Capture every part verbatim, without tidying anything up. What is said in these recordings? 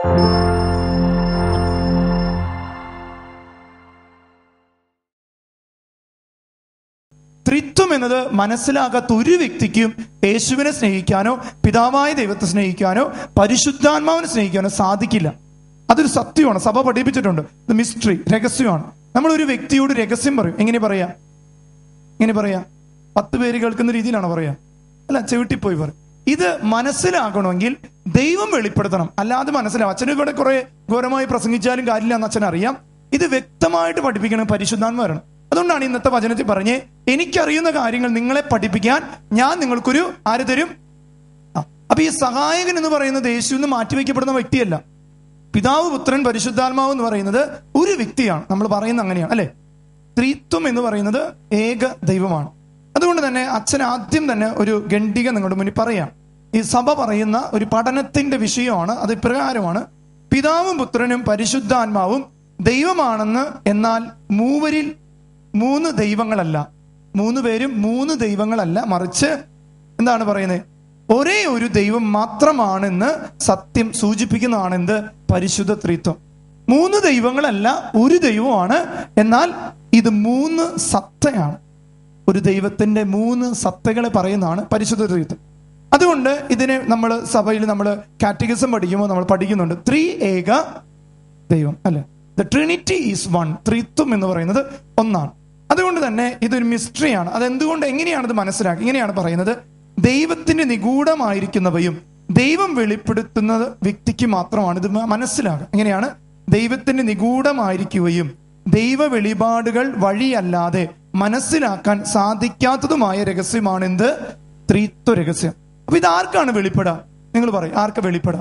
ത്രിത്വം എന്നത് മനസ്സിലാകാത്ത ഒരു വ്യക്തിക്കും യേശുവിനെ സ്നേഹിക്കാനോ പിതാവായ ദൈവത്തെ സ്നേഹിക്കാനോ പരിശുദ്ധാത്മാവിനെ സ്നേഹിക്കാനോ സാധിക്കില്ല. അതൊരു സത്യമാണ്. സഭ പഠിപ്പിച്ചിട്ടുണ്ട്. ഇത് മിസ്റ്ററി, രഹസ്യമാണ്. നമ്മൾ ഒരു വ്യക്തിയോട് രഹസ്യം പറയും. എങ്ങനെ പറയാ എങ്ങനെ പറയാ പത്ത് പേര് കേൾക്കുന്ന രീതിയിലാണ് പറയാ, അല്ല, ചെവിട്ടിപ്പോയി പറയും. ഇത് മനസ്സിലാക്കണമെങ്കിൽ ദൈവം വെളിപ്പെടുത്തണം, അല്ലാതെ മനസ്സിലാവും. അച്ഛന് ഇവിടെ കുറെ ഘോരമായി പ്രസംഗിച്ചാലും കാര്യമില്ല എന്ന് അച്ഛൻ അറിയാം. ഇത് വ്യക്തമായിട്ട് പഠിപ്പിക്കണം പരിശുദ്ധാത്മാവാണ്. അതുകൊണ്ടാണ് ഇന്നത്തെ വചനത്തിൽ പറഞ്ഞേ, എനിക്കറിയുന്ന കാര്യങ്ങൾ നിങ്ങളെ പഠിപ്പിക്കാൻ ഞാൻ നിങ്ങൾക്കൊരു ആര് തരും. അപ്പൊ ഈ സഹായകൻ എന്ന് പറയുന്നത് യേശുവിന് മാറ്റിവെക്കപ്പെടുന്ന വ്യക്തിയല്ല. പിതാവ്, പുത്രൻ, പരിശുദ്ധാത്മാവ് എന്ന് പറയുന്നത് ഒരു വ്യക്തിയാണ്. നമ്മൾ പറയുന്നത് അങ്ങനെയാണ്, അല്ലെ? ത്രിത്വം എന്ന് പറയുന്നത് ഏക ദൈവമാണ്. അതുകൊണ്ട് തന്നെ അച്ഛൻ ആദ്യം തന്നെ ഒരു ഖണ്ഡിക നിങ്ങളുടെ മുന്നിൽ പറയാം. ഈ സഭ പറയുന്ന ഒരു പഠനത്തിന്റെ വിഷയമാണ്. അത് ഇപ്രകാരമാണ്: പിതാവും പുത്രനും പരിശുദ്ധാത്മാവും ദൈവമാണെന്ന്, എന്നാൽ മൂവരിൽ മൂന്ന് ദൈവങ്ങളല്ല, മൂന്ന് പേരും മൂന്ന് ദൈവങ്ങളല്ല, മറിച്ച് എന്താണ് പറയുന്നത്? ഒരേ ഒരു ദൈവം മാത്രമാണെന്ന് സത്യം സൂചിപ്പിക്കുന്നതാണെന്ത്? പരിശുദ്ധ ത്രിത്വം. മൂന്ന് ദൈവങ്ങളല്ല, ഒരു ദൈവമാണ്. എന്നാൽ ഇത് മൂന്ന് സത്തയാണ്. ഒരു ദൈവത്തിന്റെ മൂന്ന് സത്തകളെ പറയുന്നതാണ് പരിശുദ്ധ ത്രിത്വം. അതുകൊണ്ട് ഇതിനെ നമ്മൾ സഭയിൽ നമ്മൾ കാറ്റഗിസം പഠിക്കുമ്പോൾ നമ്മൾ പഠിക്കുന്നുണ്ട് ത്രീ ഏക ദൈവം, അല്ലെ? The Trinity is one. ത്രിത്വം എന്ന് പറയുന്നത് ഒന്നാണ്. അതുകൊണ്ട് തന്നെ ഇതൊരു മിസ്റ്ററിയാണ്. അതെന്തുകൊണ്ട്, എങ്ങനെയാണ് ഇത് മനസ്സിലാക്കുക? ഇങ്ങനെയാണ് പറയുന്നത്: ദൈവത്തിന് നിഗൂഢമായിരിക്കുന്നവയും ദൈവം വെളിപ്പെടുത്തുന്നത് വ്യക്തിക്ക് മാത്രമാണ് ഇത് മനസ്സിലാകുക. എങ്ങനെയാണ്? ദൈവത്തിന് നിഗൂഢമായിരിക്കുകയും ദൈവ വെളിപാടുകൾ വഴിയല്ലാതെ മനസ്സിലാക്കാൻ സാധിക്കാത്തതുമായ രഹസ്യമാണ് എന്ത്? ത്രിത്വ രഹസ്യം. അപ്പൊ ഇത് ആർക്കാണ് വെളിപ്പെടാ? നിങ്ങൾ പറയും, ആർക്ക് വെളിപ്പെടാ?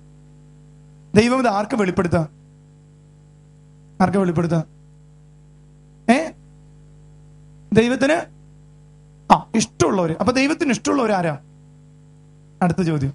ദൈവം ഇത് ആർക്ക് വെളിപ്പെടുത്താ? ആർക്ക് വെളിപ്പെടുത്താ? ഏ ദൈവത്തിന് ആ ഇഷ്ടമുള്ളവര്. അപ്പൊ ദൈവത്തിന് ഇഷ്ടമുള്ളവർ ആരാ? അടുത്ത ചോദ്യം.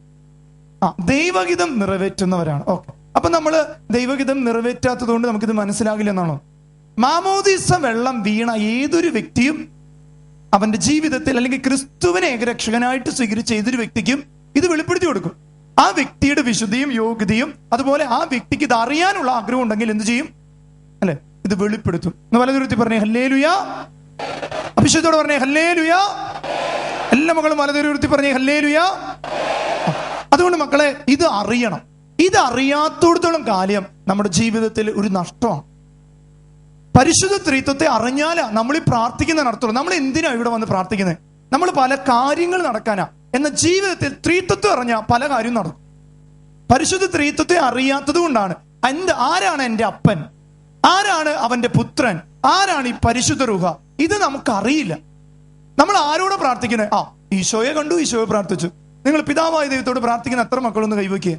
ആ ദൈവഹിതം നിറവേറ്റുന്നവരാണ്. ഓക്കെ. അപ്പൊ നമ്മള് ദൈവഹിതം നിറവേറ്റാത്തത് കൊണ്ട് നമുക്കിത് മനസ്സിലാകില്ല എന്നാണോ? മാമോദീസ വെള്ളം വീണ ഏതൊരു വ്യക്തിയും അവന്റെ ജീവിതത്തിൽ, അല്ലെങ്കിൽ ക്രിസ്തുവിനെ ഏകരക്ഷകനായിട്ട് സ്വീകരിച്ച ഏതൊരു വ്യക്തിക്കും ഇത് വെളിപ്പെടുത്തി കൊടുക്കും. ആ വ്യക്തിയുടെ വിശുദ്ധിയും യോഗ്യതയും, അതുപോലെ ആ വ്യക്തിക്ക് ഇത് അറിയാനുള്ള ആഗ്രഹം ഉണ്ടെങ്കിൽ എന്ത് ചെയ്യും? അല്ലെ, ഇത് വെളിപ്പെടുത്തും. എന്ന് വലതുരുത്തി പറഞ്ഞേ ഹല്ലേലൂയ. അഭിഷേകത്തോടെ പറഞ്ഞേ ഹല്ലേലൂയ. എല്ലാ മക്കളും വലതുരുത്തി പറഞ്ഞേ ഹല്ലേലൂയ. അതുകൊണ്ട് മക്കളെ, ഇത് അറിയണം. ഇത് അറിയാത്തോടത്തോളം കാലം നമ്മുടെ ജീവിതത്തിൽ ഒരു നഷ്ടമാണ്. പരിശുദ്ധ ത്രിത്വത്തെ അറിഞ്ഞാലാ നമ്മൾ ഈ പ്രാർത്ഥിക്കുന്ന നടത്തുള്ളൂ. നമ്മൾ എന്തിനാ ഇവിടെ വന്ന് പ്രാർത്ഥിക്കുന്നത്? നമ്മൾ പല കാര്യങ്ങൾ നടക്കാനാ. എന്ന ജീവിതത്തിൽ ത്രിത്വത്തെ അറിഞ്ഞാൽ പല കാര്യവും നടക്കും. പരിശുദ്ധ ത്രിത്വത്തെ അറിയാത്തത് കൊണ്ടാണ് എന്ത് ആരാണ് എൻ്റെ അപ്പൻ, ആരാണ് അവന്റെ പുത്രൻ, ആരാണ് ഈ പരിശുദ്ധ രൂഹ, ഇത് നമുക്കറിയില്ല. നമ്മൾ ആരോട് പ്രാർത്ഥിക്കുന്നത്? ആ ഈശോയെ കണ്ടു, ഈശോയെ പ്രാർത്ഥിച്ചു. നിങ്ങൾ പിതാവായ ദൈവത്തോട് പ്രാർത്ഥിക്കുന്ന എത്ര മക്കളൊന്ന് കൈവയ്ക്കുക?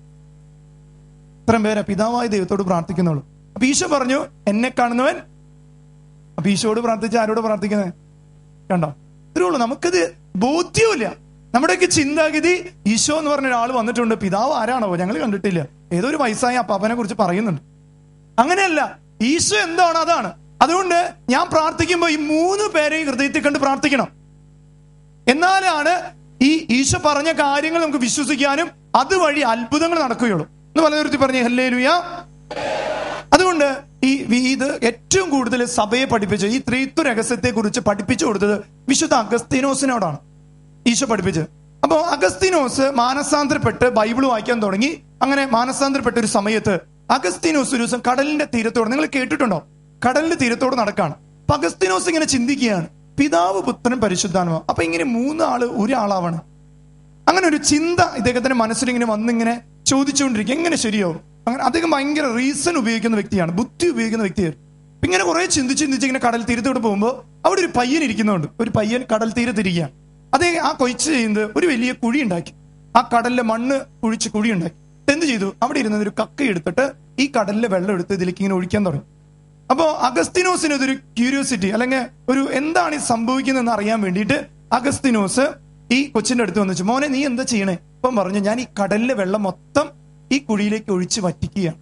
ഇത്രയും പേരെ പിതാവായ ദൈവത്തോട് പ്രാർത്ഥിക്കുന്നുള്ളൂ. അപ്പൊ ഈശോ പറഞ്ഞു എന്നെ കാണുന്നവൻ. അപ്പൊ ഈശോയോട് പ്രാർത്ഥിച്ച ആരോട് പ്രാർത്ഥിക്കുന്നത്? കണ്ടോ? ഇത്രേ ഉള്ളൂ. നമുക്കത് ബോധ്യമില്ല. നമ്മുടെയൊക്കെ ചിന്താഗതി ഈശോ എന്ന് പറഞ്ഞ ഒരാൾ വന്നിട്ടുണ്ട്, പിതാവ് ആരാണോ ഞങ്ങൾ കണ്ടിട്ടില്ല, ഏതോ ഒരു വയസ്സായ അപ്പാപ്പനെ കുറിച്ച് പറയുന്നുണ്ട്. അങ്ങനെയല്ല, ഈശോ എന്താണ് അതാണ്. അതുകൊണ്ട് ഞാൻ പ്രാർത്ഥിക്കുമ്പോൾ ഈ മൂന്ന് പേരെയും ഹൃദയത്തിൽ കണ്ട് പ്രാർത്ഥിക്കണം. എന്നാലാണ് ഈ ഈശോ പറഞ്ഞ കാര്യങ്ങൾ നമുക്ക് വിശ്വസിക്കാനും അതുവഴി അത്ഭുതങ്ങൾ നടക്കുകയുള്ളൂ. എന്ന് പലതരത്തിൽ പറഞ്ഞേ ഹല്ലേലൂയ. അതുകൊണ്ട് ഈ ഇത് ഏറ്റവും കൂടുതൽ സഭയെ പഠിപ്പിച്ച ഈ ത്രിത്വ രഹസ്യത്തെ കുറിച്ച് പഠിപ്പിച്ചു കൊടുത്തത് വിശുദ്ധ അഗസ്തീനോസിനോടാണ് ഈശോ പഠിപ്പിച്ചത്. അപ്പോ അഗസ്തീനോസ് മാനസാന്തരപ്പെട്ട് ബൈബിൾ വായിക്കാൻ തുടങ്ങി. അങ്ങനെ മാനസാന്തരപ്പെട്ട ഒരു സമയത്ത് അഗസ്തീനോസ് ഒരു ദിവസം കടലിന്റെ തീരത്തോട്, നിങ്ങൾ കേട്ടിട്ടുണ്ടോ, കടലിന്റെ തീരത്തോട് നടക്കാണ്. അപ്പൊ അഗസ്തീനോസ് ഇങ്ങനെ ചിന്തിക്കുകയാണ്, പിതാവ് പുത്രൻ പരിശുദ്ധാത്മാവ്, അപ്പൊ ഇങ്ങനെ മൂന്നാള് ഒരാളാവാണ്. അങ്ങനെ ഒരു ചിന്ത ഇദ്ദേഹത്തിന്റെ മനസ്സിലിങ്ങനെ വന്നിങ്ങനെ ചോദിച്ചുകൊണ്ടിരിക്കുക, എങ്ങനെ ശരിയാവും? അങ്ങനെ അദ്ദേഹം ഭയങ്കര റീസൺ ഉപയോഗിക്കുന്ന വ്യക്തിയാണ്, ബുദ്ധി ഉപയോഗിക്കുന്ന വ്യക്തിയാണ്. ഇങ്ങനെ കുറെ ചിന്തിച്ച് ചിന്തിച്ച് ഇങ്ങനെ കടൽ തീരത്തോട് പോകുമ്പോൾ അവിടെ ഒരു പയ്യൻ ഇരിക്കുന്നുണ്ട്. ഒരു പയ്യൻ കടൽ തീരത്തിരിക്കുകയാണ്. അദ്ദേഹം ആ കൊയ്ച്ച് ചെയ്യുന്നത് ഒരു വലിയ കുഴി ഉണ്ടാക്കി, ആ കടലിലെ മണ്ണ് കുഴിച്ച് കുഴി ഉണ്ടാക്കി. എന്ത് ചെയ്തു? അവിടെ ഇരുന്നത് ഒരു കക്ക എടുത്തിട്ട് ഈ കടലിലെ വെള്ളം എടുത്ത് ഇതിലേക്ക് ഇങ്ങനെ ഒഴിക്കാൻ തുടങ്ങി. അപ്പോ അഗസ്തീനോസിന് ഇതൊരു ക്യൂരിയോസിറ്റി, അല്ലെങ്കിൽ ഒരു എന്താണ് ഈ സംഭവിക്കുന്നതെന്ന് അറിയാൻ വേണ്ടിയിട്ട് അഗസ്തീനോസ് ഈ കൊച്ചിന്റെ അടുത്ത് വന്നിച്ചു, മോനെ നീ എന്താ ചെയ്യണേ? ഇപ്പം പറഞ്ഞു, ഞാൻ ഈ കടലിലെ വെള്ളം മൊത്തം ഈ കുഴിയിലേക്ക് ഒഴിച്ച് വറ്റിക്കുകയാണ്.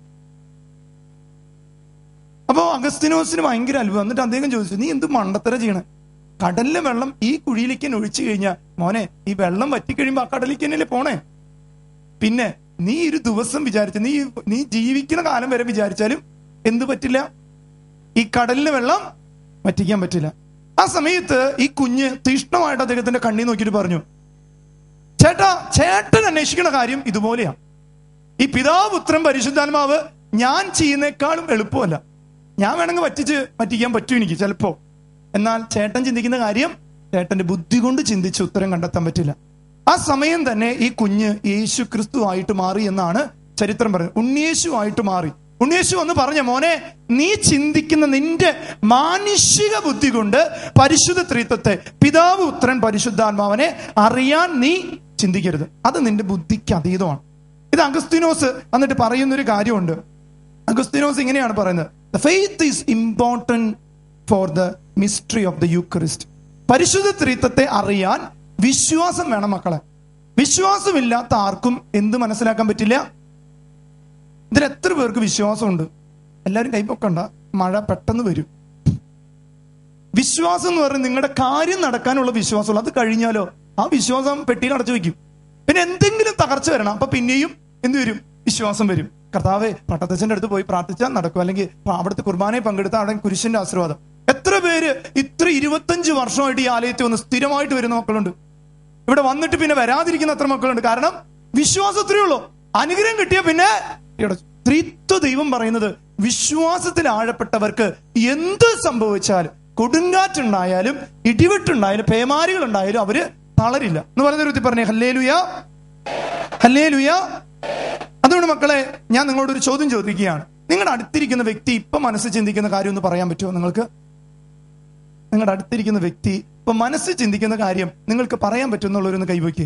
അപ്പോ അഗസ്തീനോസിന് ഭയങ്കര അത്ഭുതം. എന്നിട്ട് അദ്ദേഹം ചോദിച്ചു, നീ എന്ത് മണ്ടത്തര ചെയ്യണേ? കടലിലെ വെള്ളം ഈ കുഴിയിലേക്ക് ഒഴിച്ചു കഴിഞ്ഞാൽ മോനെ ഈ വെള്ളം വറ്റിക്കഴിയുമ്പോ ആ കടലിലേക്ക് തന്നെയല്ലേ പോണേ? പിന്നെ നീ ഒരു ദിവസം വിചാരിച്ച നീ നീ ജീവിക്കുന്ന കാലം വരെ വിചാരിച്ചാലും എന്ത് പറ്റില്ല? ഈ കടലിലെ വെള്ളം വറ്റിക്കാൻ പറ്റില്ല. ആ സമയത്ത് ഈ കുഞ്ഞ് തീഷ്ണമായിട്ട് അദ്ദേഹത്തിന്റെ കണ്ണി നോക്കിയിട്ട് പറഞ്ഞു, ചേട്ടാ, ചേട്ടൻ അന്വേഷിക്കുന്ന കാര്യം ഇതുപോലെയാ. ഈ പിതാവ്, പുത്രൻ, പരിശുദ്ധാത്മാവ് ഞാൻ ചെയ്യുന്നേക്കാളും എളുപ്പമല്ല. ഞാൻ വേണമെങ്കിൽ വറ്റിച്ച് വറ്റിക്കാൻ പറ്റും എനിക്ക് ചിലപ്പോ. എന്നാൽ ചേട്ടൻ ചിന്തിക്കുന്ന കാര്യം ചേട്ടന്റെ ബുദ്ധി കൊണ്ട് ചിന്തിച്ച് ഉത്തരം കണ്ടെത്താൻ പറ്റില്ല. ആ സമയം തന്നെ ഈ കുഞ്ഞ് യേശു ക്രിസ്തു ആയിട്ട് മാറി എന്നാണ് ചരിത്രം പറയുന്നത്. ഉണ്ണിയേശു ആയിട്ട് മാറി. ഉണ്ണിയേശു എന്ന് പറഞ്ഞ, മോനെ, നീ ചിന്തിക്കുന്ന നിന്റെ മാനുഷിക ബുദ്ധി കൊണ്ട് പരിശുദ്ധ ത്രിത്വത്തെ, പിതാവ്, പുത്രൻ, പരിശുദ്ധാത്മാവനെ അറിയാൻ നീ ചിന്തിക്കരുത്. അത് നിന്റെ ബുദ്ധിക്ക് അതീതമാണ്. ഇത് അഗസ്തീനോസ് എന്നിട്ട് പറയുന്നൊരു കാര്യമുണ്ട്. അഗസ്തീനോസ് ഇങ്ങനെയാണ് പറയുന്നത്, the faith is important for the mystery of the Eucharist. പരിശുദ്ധ ത്രിത്വത്തെ അറിയാൻ വിശ്വാസം വേണം മക്കളെ. വിശ്വാസമില്ലാത്ത ആർക്കും എന്ത് മനസ്സിലാക്കാൻ പറ്റില്ല? ഇതിൽ എത്ര പേർക്ക് വിശ്വാസമുണ്ട്? എല്ലാവരും കൈപ്പൊക്കണ്ട, മഴ പെട്ടെന്ന് വരും. വിശ്വാസം എന്ന് പറയുന്നത് നിങ്ങളുടെ കാര്യം നടക്കാനുള്ള വിശ്വാസമുള്ളൂ. അത് കഴിഞ്ഞാലോ ആ വിശ്വാസം പെട്ടിയിൽ അടച്ചു വെക്കും. പിന്നെ എന്തെങ്കിലും തകർച്ച വരണം, അപ്പൊ പിന്നെയും എന്ത് വരും? വിശ്വാസം വരും. കർത്താവേ, പട്ടത്തച്ഛൻ്റെ അടുത്ത് പോയി പ്രാർത്ഥിച്ചാൽ നടക്കും, അല്ലെങ്കിൽ അവിടുത്തെ കുർബാനയെ പങ്കെടുത്ത അവിടെ കുരിശിന്റെ ആശീർവാദം. എത്ര പേര് ഇത്ര ഇരുപത്തഞ്ച് വർഷമായിട്ട് ഈ ആലയത്തിൽ വന്ന് സ്ഥിരമായിട്ട് വരുന്ന മക്കളുണ്ട്. ഇവിടെ വന്നിട്ട് പിന്നെ വരാതിരിക്കുന്ന എത്ര മക്കളുണ്ട്? കാരണം വിശ്വാസം അത്രയേ ഉള്ളൂ. അനുഗ്രഹം കിട്ടിയ പിന്നെ ത്രിത്വ ദൈവം പറയുന്നത്, വിശ്വാസത്തിൽ ആഴപ്പെട്ടവർക്ക് എന്ത് സംഭവിച്ചാലും, കൊടുങ്കാറ്റുണ്ടായാലും ഇടിവെട്ടുണ്ടായാലും പേമാരികൾ ഉണ്ടായാലും അവര് തളരില്ല എന്ന് പറയുന്ന ഒരു പറഞ്ഞേ. ഹല്ലേലൂയ, ഹല്ലേലൂയ. അതുകൊണ്ട് മക്കളെ, ഞാൻ നിങ്ങളോട് ഒരു ചോദ്യം ചോദിക്കുകയാണ്. നിങ്ങളുടെ അടുത്തിരിക്കുന്ന വ്യക്തി ഇപ്പൊ മനസ്സിൽ ചിന്തിക്കുന്ന കാര്യം ഒന്ന് പറയാൻ പറ്റുമോ നിങ്ങൾക്ക്? നിങ്ങളുടെ അടുത്തിരിക്കുന്ന വ്യക്തി ഇപ്പൊ മനസ്സിൽ ചിന്തിക്കുന്ന കാര്യം നിങ്ങൾക്ക് പറയാൻ പറ്റുമെന്നുള്ളവരൊന്ന് കൈവയ്ക്ക്.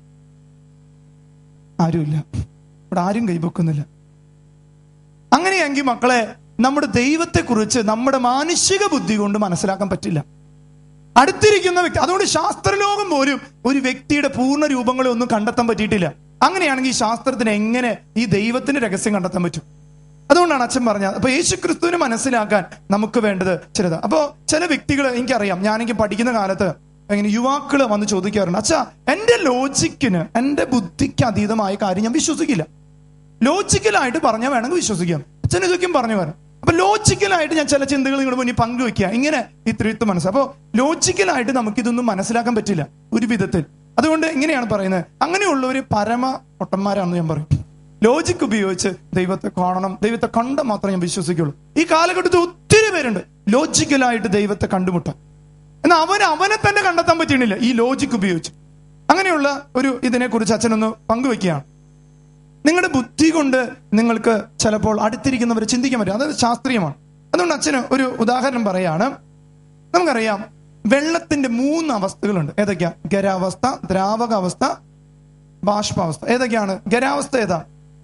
ആരുമില്ല, ഇവിടെ ആരും കൈവക്കുന്നില്ല. അങ്ങനെയെങ്കിൽ മക്കളെ, നമ്മുടെ ദൈവത്തെ കുറിച്ച് നമ്മുടെ മാനുഷിക ബുദ്ധി കൊണ്ട് മനസ്സിലാക്കാൻ പറ്റില്ല. അടുത്തിരിക്കുന്ന വ്യക്തി, അതുകൊണ്ട് ശാസ്ത്രലോകം പോലും ഒരു വ്യക്തിയുടെ പൂർണ്ണ രൂപങ്ങളെ ഒന്നും കണ്ടെത്താൻ പറ്റിയിട്ടില്ല. അങ്ങനെയാണെങ്കിൽ ശാസ്ത്രത്തിന് എങ്ങനെ ഈ ദൈവത്തിന്റെ രഹസ്യം കണ്ടെത്താൻ പറ്റും? അതുകൊണ്ടാണ് അച്ഛൻ പറഞ്ഞത്. അപ്പൊ യേശു ക്രിസ്തുവിനെ മനസ്സിലാക്കാൻ നമുക്ക് വേണ്ടത് ചിലത്. അപ്പോ ചില വ്യക്തികൾ എനിക്കറിയാം, ഞാനെനിക്ക് പഠിക്കുന്ന കാലത്ത് ഇങ്ങനെ യുവാക്കള് വന്ന് ചോദിക്കാറുണ്ട്, അച്ഛാ, എന്റെ ലോജിക്കിന്, എന്റെ ബുദ്ധിക്ക് അതീതമായ കാര്യം ഞാൻ വിശ്വസിക്കില്ല. ലോജിക്കലായിട്ട് പറഞ്ഞാൽ വേണമെങ്കിൽ വിശ്വസിക്കാം. അച്ഛൻ ഇതൊക്കെയും പറഞ്ഞു വരാം. അപ്പൊ ലോജിക്കലായിട്ട് ഞാൻ ചില ചിന്തകൾ നിങ്ങളുടെ മുന്നിൽ പങ്കുവെക്കുക, ഇങ്ങനെ ഈ ത്രിത്വം മനസ്സ്. അപ്പൊ ലോജിക്കലായിട്ട് നമുക്കിതൊന്നും മനസ്സിലാക്കാൻ പറ്റില്ല ഒരു വിധത്തിൽ. അതുകൊണ്ട് ഇങ്ങനെയാണ് പറയുന്നത്, അങ്ങനെയുള്ളവര് പരമ പൊട്ടന്മാരാണെന്ന് ഞാൻ പറയും. ലോജിക് ഉപയോഗിച്ച് ദൈവത്തെ കാണണം, ദൈവത്തെ കണ്ട മാത്രമേ ഞാൻ വിശ്വസിക്കുള്ളൂ. ഈ കാലഘട്ടത്തിൽ ഒത്തിരി പേരുണ്ട് ലോജിക്കലായിട്ട് ദൈവത്തെ കണ്ടുമുട്ടാൻ, എന്നാൽ അവന് അവനെ തന്നെ കണ്ടെത്താൻ പറ്റുന്നില്ല ഈ ലോജിക് ഉപയോഗിച്ച്. അങ്ങനെയുള്ള ഒരു ഇതിനെ കുറിച്ച് അച്ഛനൊന്ന് പങ്കുവെക്കുകയാണ്. നിങ്ങളുടെ ബുദ്ധി കൊണ്ട് നിങ്ങൾക്ക് ചിലപ്പോൾ അടുത്തിരിക്കുന്നവരെ ചിന്തിക്കാൻ പറ്റും, അത് ശാസ്ത്രീയമാണ്. അതുകൊണ്ട് അച്ഛന് ഒരു ഉദാഹരണം പറയാണ്. നമുക്കറിയാം, വെള്ളത്തിന്റെ മൂന്ന് അവസ്ഥകളുണ്ട്. ഏതൊക്കെയാ? ഖരാവസ്ഥ, ദ്രാവകാവസ്ഥ, ബാഷ്പാവസ്ഥ. ഏതൊക്കെയാണ്? ഖരാവസ്ഥ ഏതാ?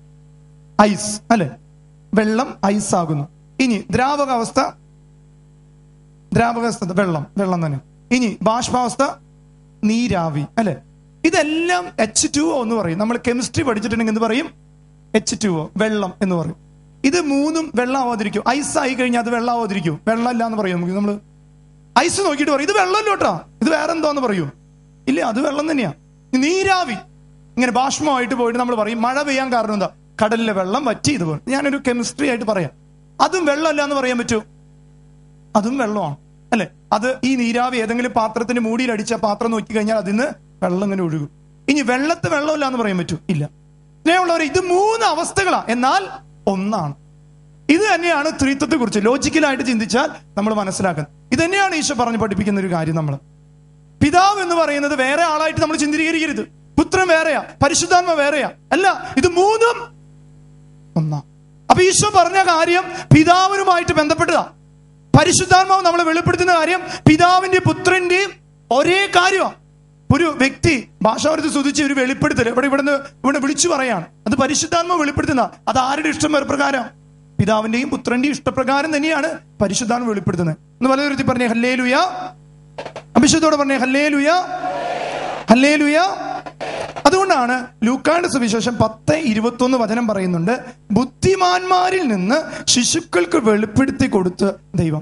ഐസ് അല്ലെ? വെള്ളം ഐസ് ആകുന്നു. ഇനി ദ്രാവകാവസ്ഥ, ദ്രാവകാവസ്ഥ വെള്ളം വെള്ളം തന്നെ. ഇനി ബാഷ്പാവസ്ഥ, നീരാവി അല്ലെ? ഇതെല്ലാം എച്ച് ടു ഒ എന്ന് പറയും. നമ്മൾ കെമിസ്ട്രി പഠിച്ചിട്ടുണ്ടെങ്കിൽ എന്ത് പറയും? എച്ച് ടു ഒ, വെള്ളം എന്ന് പറയും. ഇത് മൂന്നും വെള്ളം ആവാതിരിക്കും. ഐസ് ആയി കഴിഞ്ഞാൽ അത് വെള്ളം ആവാതിരിക്കും. വെള്ളം ഇല്ല എന്ന് പറയും. നമുക്ക് നമ്മള് ഐസ് നോക്കിയിട്ട് പറയും ഇത് വെള്ളമല്ലോട്ടാ, ഇത് വേറെ എന്തോന്ന് പറയൂ? ഇല്ല, അത് വെള്ളം തന്നെയാ. നീരാവി ഇങ്ങനെ ബാഷ്പമായിട്ട് പോയിട്ട് നമ്മൾ പറയും മഴ പെയ്യാൻ കാരണം എന്താ? കടലിലെ വെള്ളം വറ്റി. ഇതുപോലെ ഞാനൊരു കെമിസ്ട്രി ആയിട്ട് പറയാം. അതും വെള്ളമല്ല എന്ന് പറയാൻ പറ്റൂ? അതും വെള്ളമാണ് അല്ലെ? അത് ഈ നീരാവി ഏതെങ്കിലും പാത്രത്തിന്റെ മൂടിയിൽ അടിച്ച പാത്രം നോക്കി കഴിഞ്ഞാൽ അതിന്ന് വെള്ളം ഇങ്ങനെ ഒഴുകും. ഇനി വെള്ളത്ത് വെള്ളമില്ല എന്ന് പറയാൻ പറ്റൂ? ഇല്ല. സ്നേഹമുള്ളവരെ, ഇത് മൂന്ന് അവസ്ഥകളാ, എന്നാൽ ഒന്നാണ്. ഇത് തന്നെയാണ് ത്രിത്വത്തെ കുറിച്ച് ലോജിക്കലായിട്ട് ചിന്തിച്ചാൽ നമ്മൾ മനസ്സിലാക്കുന്നത്. ഇത് തന്നെയാണ് ഈശോ പറഞ്ഞ് പഠിപ്പിക്കുന്ന ഒരു കാര്യം. നമ്മൾ പിതാവ് എന്ന് പറയുന്നത് വേറെ ആളായിട്ട് നമ്മൾ ചിന്തിക്കരുത്. പുത്രൻ വേറെയാ, പരിശുദ്ധാത്മ വേറെയാ. അല്ല, ഇത് മൂന്നും ഒന്നാ. അപ്പൊ ഈശോ പറഞ്ഞ കാര്യം പിതാവിനുമായിട്ട് ബന്ധപ്പെട്ടതാ. പരിശുദ്ധാത്മാവ് നമ്മളെ വെളിപ്പെടുത്തുന്ന കാര്യം പിതാവിന്റെയും പുത്രന്റെയും ഒരേ കാര്യമാണ്. ഒരു വ്യക്തി ഭാഷാവർത്തി സ്തുതിച്ച് ഒരു വെളിപ്പെടുത്തൽ ഇവിടെ ഇവിടുന്ന് ഇവിടെ വിളിച്ചു പറയാണ്, അത് പരിശുദ്ധാത്മാവ് വെളിപ്പെടുത്തുന്ന. അത് ആരുടെ ഇഷ്ടം പ്രകാരം? പിതാവിന്റെയും പുത്രന്റെയും ഇഷ്ടപ്രകാരം തന്നെയാണ് പരിശുദ്ധാത്മാവ് വെളിപ്പെടുത്തുന്നത്. എന്ന് പലതരത്തിൽ പറഞ്ഞേ ഹല്ലേലൂയ, അഭിഷേകത്തോടെ പറഞ്ഞേ ഹല്ലേലൂയ, ഹല്ലേലൂയ. അതുകൊണ്ടാണ് ലൂക്കായുടെ സുവിശേഷം പത്ത് ഇരുപത്തി ഒന്ന് വചനം പറയുന്നുണ്ട്, ബുദ്ധിമാന്മാരിൽ നിന്ന് ശിശുക്കൾക്ക് വെളിപ്പെടുത്തി കൊടുത്ത് ദൈവം.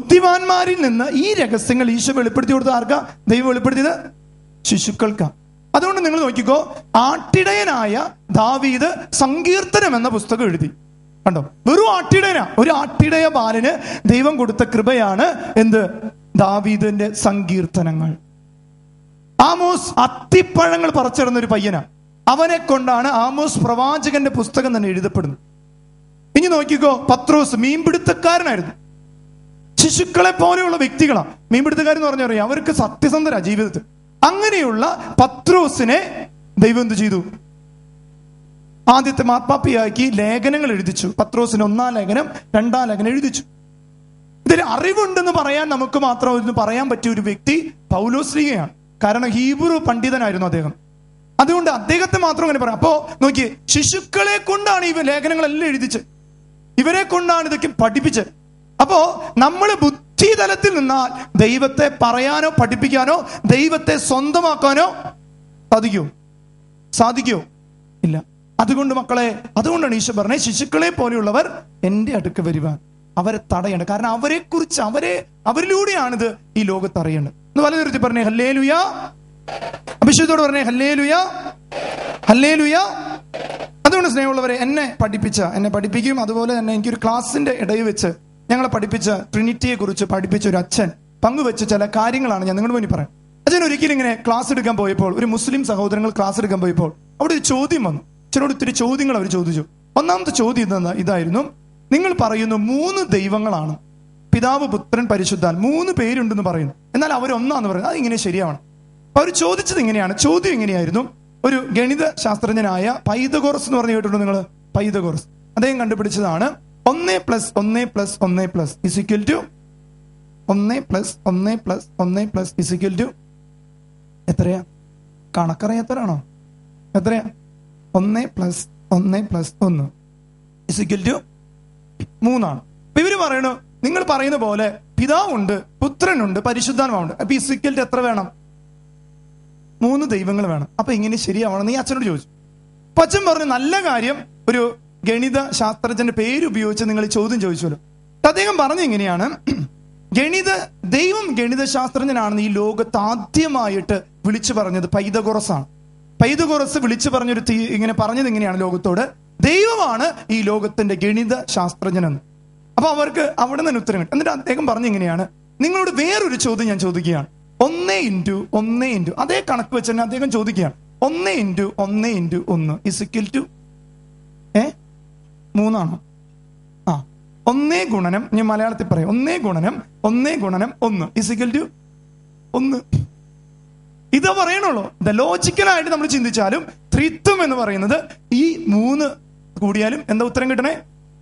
ബുദ്ധിമാന്മാരിൽ നിന്ന് ഈ രഹസ്യങ്ങൾ ഈശോ വെളിപ്പെടുത്തി കൊടുത്ത ആർക്കാ? ദൈവം വെളിപ്പെടുത്തിയത് ശിശുക്കൾക്കാ. അതുകൊണ്ട് നിങ്ങൾ നോക്കിക്കോ, ആട്ടിടയനായ ദാവീദ് സങ്കീർത്തനം എന്ന പുസ്തകം എഴുതി. കണ്ടോ, വെറും ആട്ടിടയനാ. ഒരു ആട്ടിടയ ബാലന് ദൈവം കൊടുത്ത കൃപയാണ് എന്ത്? ദാവീദിന്റെ സങ്കീർത്തനങ്ങൾ. ആമോസ് അത്തിപ്പഴങ്ങൾ പറിച്ചിടുന്ന ഒരു പയ്യനാ. അവനെ കൊണ്ടാണ് ആമോസ് പ്രവാചകന്റെ പുസ്തകം തന്നെ എഴുതപ്പെടുന്നത്. ഇനി നോക്കിക്കോ, പത്രോസ് മീൻപിടുത്തക്കാരനായിരുന്നു. ശിശുക്കളെ പോലെയുള്ള വ്യക്തികളാ മീൻപിടുത്തക്കാരെന്ന് പറഞ്ഞാൽ അറിയാം, അവർക്ക് സത്യസന്ധരാ ജീവിതത്തിൽ. അങ്ങനെയുള്ള പത്രോസിനെ ദൈവം എന്ത് ചെയ്തു? ആദ്യത്തെ മാർപ്പാപ്പിയാക്കി ലേഖനങ്ങൾ എഴുതിച്ചു. പത്രോസിന് ഒന്നാം ലേഖനം, രണ്ടാം ലേഖനം എഴുതിച്ചു. ഇതിൽ അറിവുണ്ടെന്ന് പറയാൻ നമുക്ക് മാത്രം ഒന്ന് പറയാൻ പറ്റിയ ഒരു വ്യക്തി പൗലോസ്ലീഹയാണ്. കാരണം ഹീബ്രു പണ്ഡിതനായിരുന്നു അദ്ദേഹം. അതുകൊണ്ട് അദ്ദേഹത്തെ മാത്രം അങ്ങനെ പറയാം. അപ്പോ നോക്കിയേ, ശിശുക്കളെ കൊണ്ടാണ് ഈ ലേഖനങ്ങളെല്ലാം എഴുതിച്ച്, ഇവരെ കൊണ്ടാണ് ഇതൊക്കെ പഠിപ്പിച്ച്. അപ്പോ നമ്മൾ ബുദ്ധിതലത്തിൽ നിന്നാൽ ദൈവത്തെ പറയാനോ പഠിപ്പിക്കാനോ ദൈവത്തെ സ്വന്തമാക്കാനോ സാധിക്കോ? സാധിക്കോ? ഇല്ല. അതുകൊണ്ട് മക്കളെ, അതുകൊണ്ടാണ് ഈശോ പറഞ്ഞത്, ശിശുക്കളെ പോലെയുള്ളവർ എന്റെ അടുക്ക് വരുവാൻ. അവരെ തടയേണ്ട. കാരണം അവരെ കുറിച്ച് അവരെ അവരിലൂടെയാണിത് ഈ ലോകത്ത് അറിയേണ്ടത്. എന്ന് വലതുരുത്തി പറഞ്ഞേ ഹല്ലേലൂയ. അഭിഷേകത്തോട് പറഞ്ഞേ ഹല്ലേലൂയ, ഹല്ലേലൂയ. അതുകൊണ്ട് സ്നേഹമുള്ളവരെ, എന്നെ പഠിപ്പിച്ച എന്നെ പഠിപ്പിക്കും അതുപോലെ തന്നെ എനിക്കൊരു ക്ലാസിന്റെ ഇടയിൽ വെച്ച് ഞങ്ങളെ പഠിപ്പിച്ച ട്രിനിറ്റിയെ കുറിച്ച് പഠിപ്പിച്ച ഒരു അച്ഛൻ പങ്കുവെച്ച ചില കാര്യങ്ങളാണ് ഞാൻ നിങ്ങളുടെ മുന്നിൽ പറയാം. അച്ഛൻ ഒരിക്കലും ഇങ്ങനെ ക്ലാസ് എടുക്കാൻ പോയപ്പോൾ, ഒരു മുസ്ലിം സഹോദരങ്ങൾ ക്ലാസ് എടുക്കാൻ പോയപ്പോൾ അവിടെ ഒരു ചോദ്യം വന്നു. അച്ഛനോട് ഒത്തിരി ചോദ്യങ്ങൾ അവർ ചോദിച്ചു. ഒന്നാമത്തെ ചോദ്യം ഇതെന്ന് ഇതായിരുന്നു, നിങ്ങൾ പറയുന്നു മൂന്ന് ദൈവങ്ങളാണ്, പിതാവ്, പുത്രൻ, പരിശുദ്ധാൻ, മൂന്ന് പേരുണ്ടെന്ന് പറയുന്നു, എന്നാൽ അവരൊന്നാന്ന് പറയുന്നത്, അതിങ്ങനെ ശരിയാണ്? അപ്പൊ അവർ ചോദിച്ചത് ഇങ്ങനെയാണ്. ചോദ്യം ഇങ്ങനെയായിരുന്നു. ഒരു ഗണിത ശാസ്ത്രജ്ഞനായ പൈതഗോറസ് എന്ന് പറഞ്ഞു കേട്ടിട്ടുണ്ടോ നിങ്ങൾ? പൈതഗോറസ് അദ്ദേഹം കണ്ടുപിടിച്ചതാണ് ഒന്ന് പ്ലസ് ഒന്ന് പ്ലസ് ഒന്ന് പ്ലസ് ഇസ് ഈക്വൽ ടു ഒന്ന് പ്ലസ് ഒന്ന് പ്ലസ് ഒന്ന് പ്ലസ് ഇസ് ഈക്വൽ ടു എത്രയാ? കണക്കറിയാത്തവരാണോ? എത്രയാ? ഒന്ന് പ്ലസ് ഒന്ന് പ്ലസ് ഒന്ന് ഇസ് ഈക്വൽ ടു മൂന്നാണ്. അപ്പൊ ഇവര് പറയണു, നിങ്ങൾ പറയുന്ന പോലെ പിതാവുണ്ട്, പുത്രനുണ്ട്, പരിശുദ്ധാത്മാവുണ്ട്. അപ്പൊ ഇസ് ഈക്വൽ ടു എത്ര വേണം? മൂന്ന് ദൈവങ്ങൾ വേണം. അപ്പൊ ഇങ്ങനെ ശരിയാവണം നീ അച്ഛനോട് ചോദിച്ചു. അപ്പൊ അച്ഛൻ പറഞ്ഞു, നല്ല കാര്യം, ഒരു ഗണിത ശാസ്ത്രജ്ഞന്റെ പേര് ഉപയോഗിച്ച് നിങ്ങൾ ചോദ്യം ചോദിച്ചല്ലോ. അദ്ദേഹം പറഞ്ഞു ഇങ്ങനെയാണ്, ഗണിത ദൈവം ഗണിത ശാസ്ത്രജ്ഞനാണെന്ന് ഈ ലോകത്ത് ആദ്യമായിട്ട് വിളിച്ചു പറഞ്ഞത് പൈതഗോറസ് ആണ്. പൈതഗോറസ് വിളിച്ചു പറഞ്ഞൊരു ഇങ്ങനെ പറഞ്ഞത് ഇങ്ങനെയാണ് ലോകത്തോട്, ദൈവമാണ് ഈ ലോകത്തിന്റെ ഗണിത ശാസ്ത്രജ്ഞനെന്ന്. അപ്പൊ അവർക്ക് അവിടെ നിന്ന് ഉത്തരം കിട്ടും. എന്നിട്ട് അദ്ദേഹം പറഞ്ഞു ഇങ്ങനെയാണ്, നിങ്ങളോട് വേറൊരു ചോദ്യം ഞാൻ ചോദിക്കുകയാണ്. ഒന്ന് ഇൻറ്റു ഒന്ന് ഇൻറ്റു അതേ കണക്ക് വെച്ച് തന്നെ അദ്ദേഹം ചോദിക്കുകയാണ്, ഒന്ന് ഇൻറ്റു ഒന്ന് ഇൻറ്റു ഒന്ന് ഇസ് ഈക്വൽ ടു ഏ മൂന്നാണോ? ആ, ഒന്നേ ഗുണനം, ഞാൻ മലയാളത്തിൽ പറയാം, ഒന്നേ ഗുണനം ഒന്നേ ഗുണനം ഒന്ന് ഇസ് ഈക്വൽ ടു ഒന്ന്. ഇതാ പറയണുള്ളൂ. ദ ലോജിക്കലായിട്ട് നമ്മൾ ചിന്തിച്ചാലും ത്രിത്വം എന്ന് പറയുന്നത് ഈ മൂന്ന് കൂടിയാലും എന്താ ഉത്തരം കിട്ടണേ?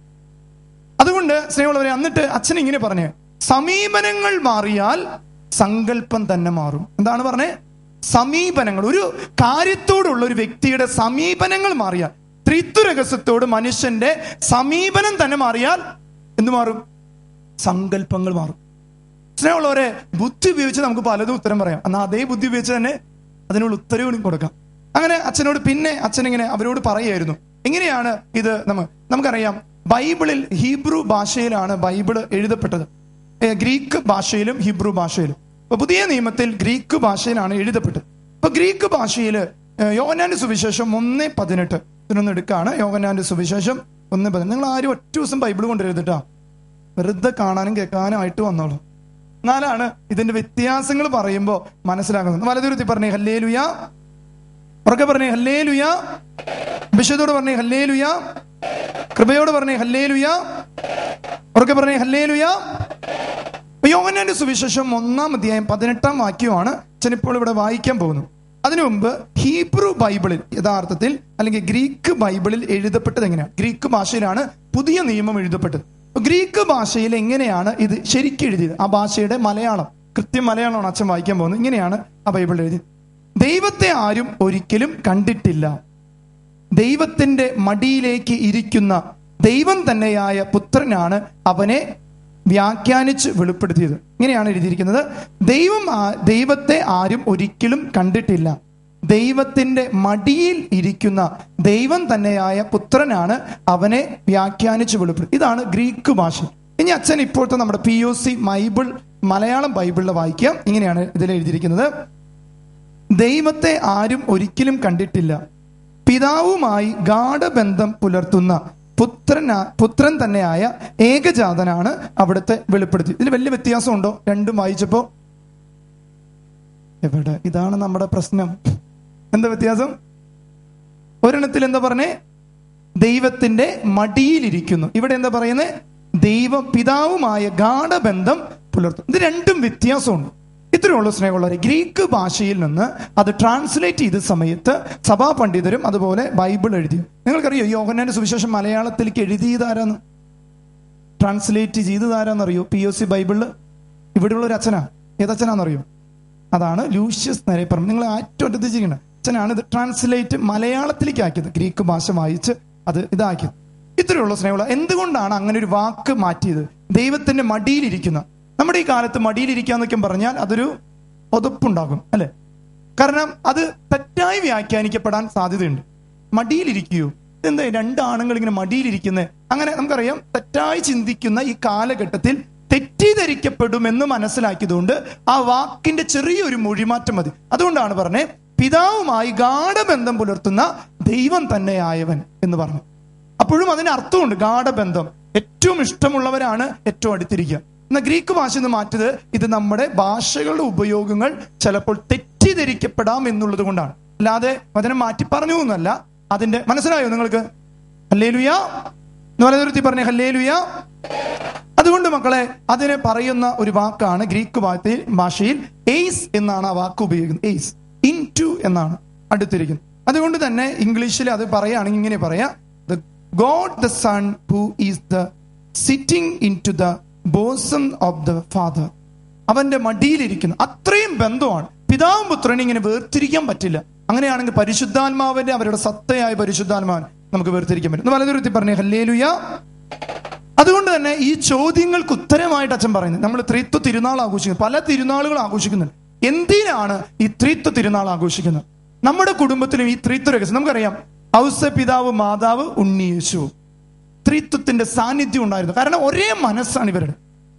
അതുകൊണ്ട് സ്നേഹമുള്ളവരെ, എന്നിട്ട് അച്ഛൻ ഇങ്ങനെ പറഞ്ഞേ, സമീപനങ്ങൾ മാറിയാൽ സങ്കല്പം തന്നെ മാറും. എന്താണ് പറഞ്ഞേ? സമീപനങ്ങൾ, ഒരു കാര്യത്തോടുള്ള ഒരു വ്യക്തിയുടെ സമീപനങ്ങൾ മാറിയാൽ, ത്രിത്വ രഹസ്യത്തോട് മനുഷ്യന്റെ സമീപനം തന്നെ മാറിയാൽ എന്ത് മാറും? സങ്കല്പങ്ങൾ മാറും. സ്നേഹമുള്ളവരെ, ബുദ്ധി ഉപയോഗിച്ച് നമുക്ക് പലതും ഉത്തരം പറയാം. എന്നാൽ അതേ ബുദ്ധി ഉപയോഗിച്ച് തന്നെ അതിനുള്ള ഉത്തരവും കൊടുക്കാം. അങ്ങനെ അച്ഛനോട് പിന്നെ അച്ഛൻ ഇങ്ങനെ അവരോട് പറയായിരുന്നു, എങ്ങനെയാണ് ഇത്? നമ്മ നമുക്കറിയാം, ബൈബിളിൽ ഹീബ്രു ഭാഷയിലാണ് ബൈബിള് എഴുതപ്പെട്ടത്, ഗ്രീക്ക് ഭാഷയിലും ഹീബ്രു ഭാഷയിലും. അപ്പൊ പുതിയ നിയമത്തിൽ ഗ്രീക്ക് ഭാഷയിലാണ് എഴുതപ്പെട്ടത്. അപ്പൊ ഗ്രീക്ക് ഭാഷയില് യോഹന്നാന്റെ സുവിശേഷം ഒന്ന് പതിനെട്ട് ഇതിനൊന്ന് എടുക്കാണ്. യോഹന്നാന്റെ സുവിശേഷം ഒന്ന് പതിനെട്ട്. നിങ്ങൾ ആരും ഒറ്റ ദിവസം ബൈബിൾ കൊണ്ടുവരുത്തിട്ടാ, വെറുതെ കാണാനും കേൾക്കാനും ആയിട്ട് വന്നോളൂ. എന്നാലാണ് ഇതിന്റെ വ്യത്യാസങ്ങൾ പറയുമ്പോ മനസ്സിലാക്കുന്നത്. വലതുരുത്തി പറഞ്ഞേ ഹല്ലേലൂയ, ഉറക്കെ പറഞ്ഞേ ഹല്ലേലൂയ, വിശുദ്ധോട് പറഞ്ഞേ ഹല്ലേലൂയ, കൃപയോട് പറഞ്ഞേ ഹല്ലേലൂയ, ഉറക്കെ പറഞ്ഞേ ഹല്ലേലൂയ. യോഹന്നാന്റെ സുവിശേഷം ഒന്നാം അധ്യായം പതിനെട്ടാം വാക്യമാണ് ചെനിപ്പോൾ ഇവിടെ വായിക്കാൻ പോകുന്നു. അതിനു മുമ്പ് ഹീബ്രു ബൈബിളിൽ യഥാർത്ഥത്തിൽ അല്ലെങ്കിൽ ഗ്രീക്ക് ബൈബിളിൽ എഴുതപ്പെട്ടത് എങ്ങനെയാണ്? ഗ്രീക്ക് ഭാഷയിലാണ് പുതിയ നിയമം എഴുതപ്പെട്ടത്. ഗ്രീക്ക് ഭാഷയിൽ എങ്ങനെയാണ് ഇത് ശരിക്കും എഴുതിയത്? ആ ഭാഷയുടെ മലയാളം, കൃത്യം മലയാളമാണ് അച്ഛൻ വായിക്കാൻ പോകുന്നത്. ഇങ്ങനെയാണ് ആ ബൈബിളിൽ എഴുതിയത്. ദൈവത്തെ ആരും ഒരിക്കലും കണ്ടിട്ടില്ല, ദൈവത്തിന്റെ മടിയിലേക്ക് ഇരിക്കുന്ന ദൈവം തന്നെയായ പുത്രനാണ് അവനെ വ്യാഖ്യാനിച്ച് വെളിപ്പെടുത്തിയത്. ഇങ്ങനെയാണ് എഴുതിയിരിക്കുന്നത്, ദൈവം ദൈവത്തെ ആരും ഒരിക്കലും കണ്ടിട്ടില്ല, ദൈവത്തിന്റെ മടിയിൽ ഇരിക്കുന്ന ദൈവം തന്നെയായ പുത്രനാണ് അവനെ വ്യാഖ്യാനിച്ച് വെളിപ്പെടുത്തി. ഇതാണ് ഗ്രീക്ക് ഭാഷ. ഇനി അച്ഛൻ ഇപ്പോഴത്തെ നമ്മുടെ P O C Bible Malayalam ബൈബിളിൽ വായിക്കാം. ഇങ്ങനെയാണ് ഇതിൽ എഴുതിയിരിക്കുന്നത്. ദൈവത്തെ ആരും ഒരിക്കലും കണ്ടിട്ടില്ല. പിതാവുമായി ഗാഢബന്ധം പുലർത്തുന്ന പുത്രന പുത്രൻ തന്നെയായ ഏകജാതനാണ് അവിടുത്തെ വെളിപ്പെടുത്തി. ഇതിൽ വലിയ വ്യത്യാസമുണ്ടോ രണ്ടും വായിച്ചപ്പോ? എവിടെ? ഇതാണ് നമ്മുടെ പ്രശ്നം. എന്താ വ്യത്യാസം? ഒരെണ്ണത്തിൽ എന്താ പറഞ്ഞേ? ദൈവത്തിന്റെ മടിയിലിരിക്കുന്നു. ഇവിടെ എന്താ പറയുന്നത്? ദൈവ പിതാവുമായ ഗാഢബന്ധം പുലർത്തും. ഇത് രണ്ടും വ്യത്യാസമുണ്ട്. ഇത്രയുള്ള സ്നേഹമുള്ളവരെ, ഗ്രീക്ക് ഭാഷയിൽ നിന്ന് അത് ട്രാൻസ്ലേറ്റ് ചെയ്ത സമയത്ത് സഭാ പണ്ഡിതരും അതുപോലെ ബൈബിൾ എഴുതി. നിങ്ങൾക്കറിയോ യോഹന്നാന്റെ സുവിശേഷം മലയാളത്തിലേക്ക് എഴുതിയതാരാന്ന്, ട്രാൻസ്ലേറ്റ് ചെയ്തതാരാന്നറിയോ? പി ഒ സി ബൈബിളില് ഇവിടെയുള്ള ഒരു അച്ഛനാ. ഏതച്ഛനാന്നറിയോ? അതാണ് ലൂഷ്യസ് നരേപ്പറം. നിങ്ങൾ ഏറ്റവും അടുത്തിരിക്കുന്നത് അച്ഛനാണ് ഇത് ട്രാൻസ്ലേറ്റ് മലയാളത്തിലേക്ക് ആക്കിയത്, ഗ്രീക്ക് ഭാഷ വായിച്ച് അത് ഇതാക്കിയത്. ഇത്രയുള്ള സ്നേഹമുള്ള, എന്തുകൊണ്ടാണ് അങ്ങനെ ഒരു വാക്ക് മാറ്റിയത്? ദൈവത്തിന്റെ മടിയിലിരിക്കുന്ന. നമ്മുടെ ഈ കാലത്ത് മടിയിലിരിക്കാന്നൊക്കെ പറഞ്ഞാൽ അതൊരു ഒതുപ്പുണ്ടാകും അല്ലെ? കാരണം അത് തെറ്റായി വ്യാഖ്യാനിക്കപ്പെടാൻ സാധ്യതയുണ്ട്. മടിയിലിരിക്കുകയോ, എന്താ രണ്ടാണുങ്ങൾ ഇങ്ങനെ മടിയിലിരിക്കുന്നത്? അങ്ങനെ നമുക്കറിയാം, തെറ്റായി ചിന്തിക്കുന്ന ഈ കാലഘട്ടത്തിൽ തെറ്റിദ്ധരിക്കപ്പെടുമെന്ന് മനസ്സിലാക്കിയതുകൊണ്ട് ആ വാക്കിന്റെ ചെറിയൊരു മൊഴിമാറ്റം മതി. അതുകൊണ്ടാണ് പറഞ്ഞേ പിതാവുമായി ഗാഢബന്ധം പുലർത്തുന്ന ദൈവം തന്നെയായവൻ എന്ന് പറഞ്ഞു. അപ്പോഴും അതിന് അർത്ഥമുണ്ട്. ഗാഢബന്ധം, ഏറ്റവും ഇഷ്ടമുള്ളവരാണ് ഏറ്റവും അടുത്തിരിക്കുക. എന്നാൽ ഗ്രീക്ക് ഭാഷ എന്ന് മാറ്റത് ഇത് നമ്മുടെ ഭാഷകളുടെ ഉപയോഗങ്ങൾ ചിലപ്പോൾ തെറ്റിദ്ധരിക്കപ്പെടാം എന്നുള്ളത് കൊണ്ടാണ്. അല്ലാതെ വചനം മാറ്റി പറഞ്ഞു എന്നല്ല. അതിന്റെ മനസ്സിലായോ നിങ്ങൾക്ക്? ഹല്ലേലൂയ എന്ന് പറഞ്ഞേ, ഹല്ലേലൂയ. അതുകൊണ്ട് മക്കളെ, അതിനെ പറയുന്ന ഒരു വാക്കാണ് ഗ്രീക്ക് ഭാഷയിൽ എയ്സ് എന്നാണ് ആ വാക്ക് ഉപയോഗിക്കുന്നത്. എയ്സ്, ഇൻ ടു എന്നാണ് അടുത്തിരിക്കുന്നത്. അതുകൊണ്ട് തന്നെ ഇംഗ്ലീഷിൽ അത് പറയുകയാണെങ്കിൽ ഇങ്ങനെ പറയാം, the God the Son who is the sitting in to the bosom of the Father. അവന്റെ മടിയിലിരിക്കുന്നു. അത്രയും ബന്ധമാണ്. പിതാവും പുത്രനും ഇങ്ങനെ വേർതിരിക്കാൻ പറ്റില്ല. അങ്ങനെയാണെങ്കിൽ പരിശുദ്ധാത്മാവിന്റെ അവരുടെ സത്തയായ പരിശുദ്ധാത്മാവൻ നമുക്ക് വേർതിരിക്കാൻ പറ്റും. വലതുരുത്തി പറഞ്ഞേ ഹല്ലേലൂയ. അതുകൊണ്ട് തന്നെ ഈ ചോദ്യങ്ങൾക്ക് ഉത്തരമായിട്ട് അച്ഛൻ പറയുന്നത്, നമ്മൾ ത്രിത്വ തിരുനാൾ ആഘോഷിക്കുന്നത്, പല തിരുനാളുകൾ ആഘോഷിക്കുന്നുണ്ട്. എന്തിനാണ് ഈ ത്രിത്വ തിരുനാൾ ആഘോഷിക്കുന്നത്? നമ്മുടെ കുടുംബത്തിലും ഈ ത്രിത്വ രഹസ്യം നമുക്കറിയാം. ഔസ പിതാവ്, മാതാവ്, ഉണ്ണി യേശു, ത്രിത്വത്തിന്റെ സാന്നിധ്യം ഉണ്ടായിരുന്നു. കാരണം ഒരേ മനസ്സാണ് ഇവരുടെ.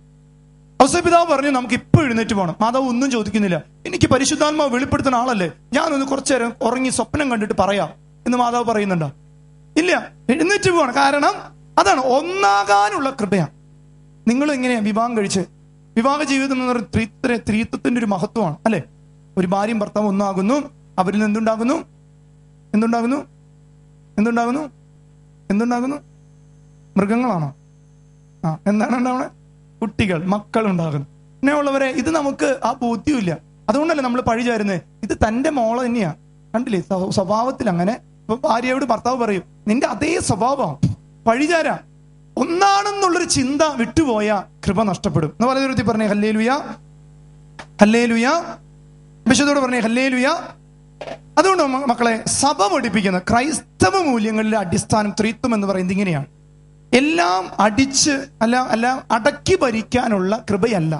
ഔസ പിതാവ് പറഞ്ഞു നമുക്ക് ഇപ്പൊ എഴുന്നേറ്റ് പോകണം. മാതാവ് ഒന്നും ചോദിക്കുന്നില്ല. എനിക്ക് പരിശുദ്ധാത്മാവ് വെളിപ്പെടുത്തുന്ന ആളല്ലേ, ഞാനൊന്ന് കുറച്ചു നേരം ഉറങ്ങി സ്വപ്നം കണ്ടിട്ട് പറയാം എന്ന് മാതാവ് പറയുന്നുണ്ടോ? ഇല്ല, എഴുന്നേറ്റ് പോവാണ്. കാരണം അതാണ് ഒന്നാകാനുള്ള കൃപയാണ്. നിങ്ങൾ എങ്ങനെയാ വിവാഹം കഴിച്ച്? വിവാഹ ജീവിതം എന്ന് പറയുന്നത് ത്രിത്വ ത്രിത്വത്തിന്റെ ഒരു മഹത്വമാണ് അല്ലെ? ഒരു ഭാര്യയും ഭർത്താവും ഒന്നാകുന്നു. അവരിൽ നിന്ന് എന്തുണ്ടാകുന്നു? എന്തുണ്ടാകുന്നു? എന്തുണ്ടാകുന്നു? എന്തുണ്ടാകുന്നു? മൃഗങ്ങളാണോ? ആ, എന്താണ് ഉണ്ടാവണേ? കുട്ടികൾ, മക്കൾ ഉണ്ടാകുന്നു. പിന്നെയുള്ളവരെ, ഇത് നമുക്ക് ആ ബോധ്യമില്ല. അതുകൊണ്ടല്ലേ നമ്മൾ പഴി ചേരുന്നത്. ഇത് തന്റെ മോള് തന്നെയാ. കണ്ടില്ലേ സ്വഭാവത്തിൽ അങ്ങനെ. ഇപ്പൊ ഭാര്യയോട് ഭർത്താവ് പറയും നിന്റെ അതേ സ്വഭാവം, പഴിചാര. ഒന്നാണെന്നുള്ളൊരു ചിന്ത വിട്ടുപോയ കൃപ നഷ്ടപ്പെടും. എന്ന് പലതരത്തിൽ പറഞ്ഞേ ഹല്ലേലൂയ, ഹല്ലേലൂയ. വിശുദ്ധോട് പറഞ്ഞേ ഹല്ലേലൂയ. അതുകൊണ്ട് മക്കളെ, സഭ പഠിപ്പിക്കുന്ന ക്രൈസ്തവ മൂല്യങ്ങളിലെ അടിസ്ഥാനം ത്രിത്വം എന്ന് പറയുന്നത് ഇങ്ങനെയാണ്. എല്ലാം അടിച്ച് അല്ല അല്ല അടക്കി ഭരിക്കാനുള്ള കൃപയല്ല.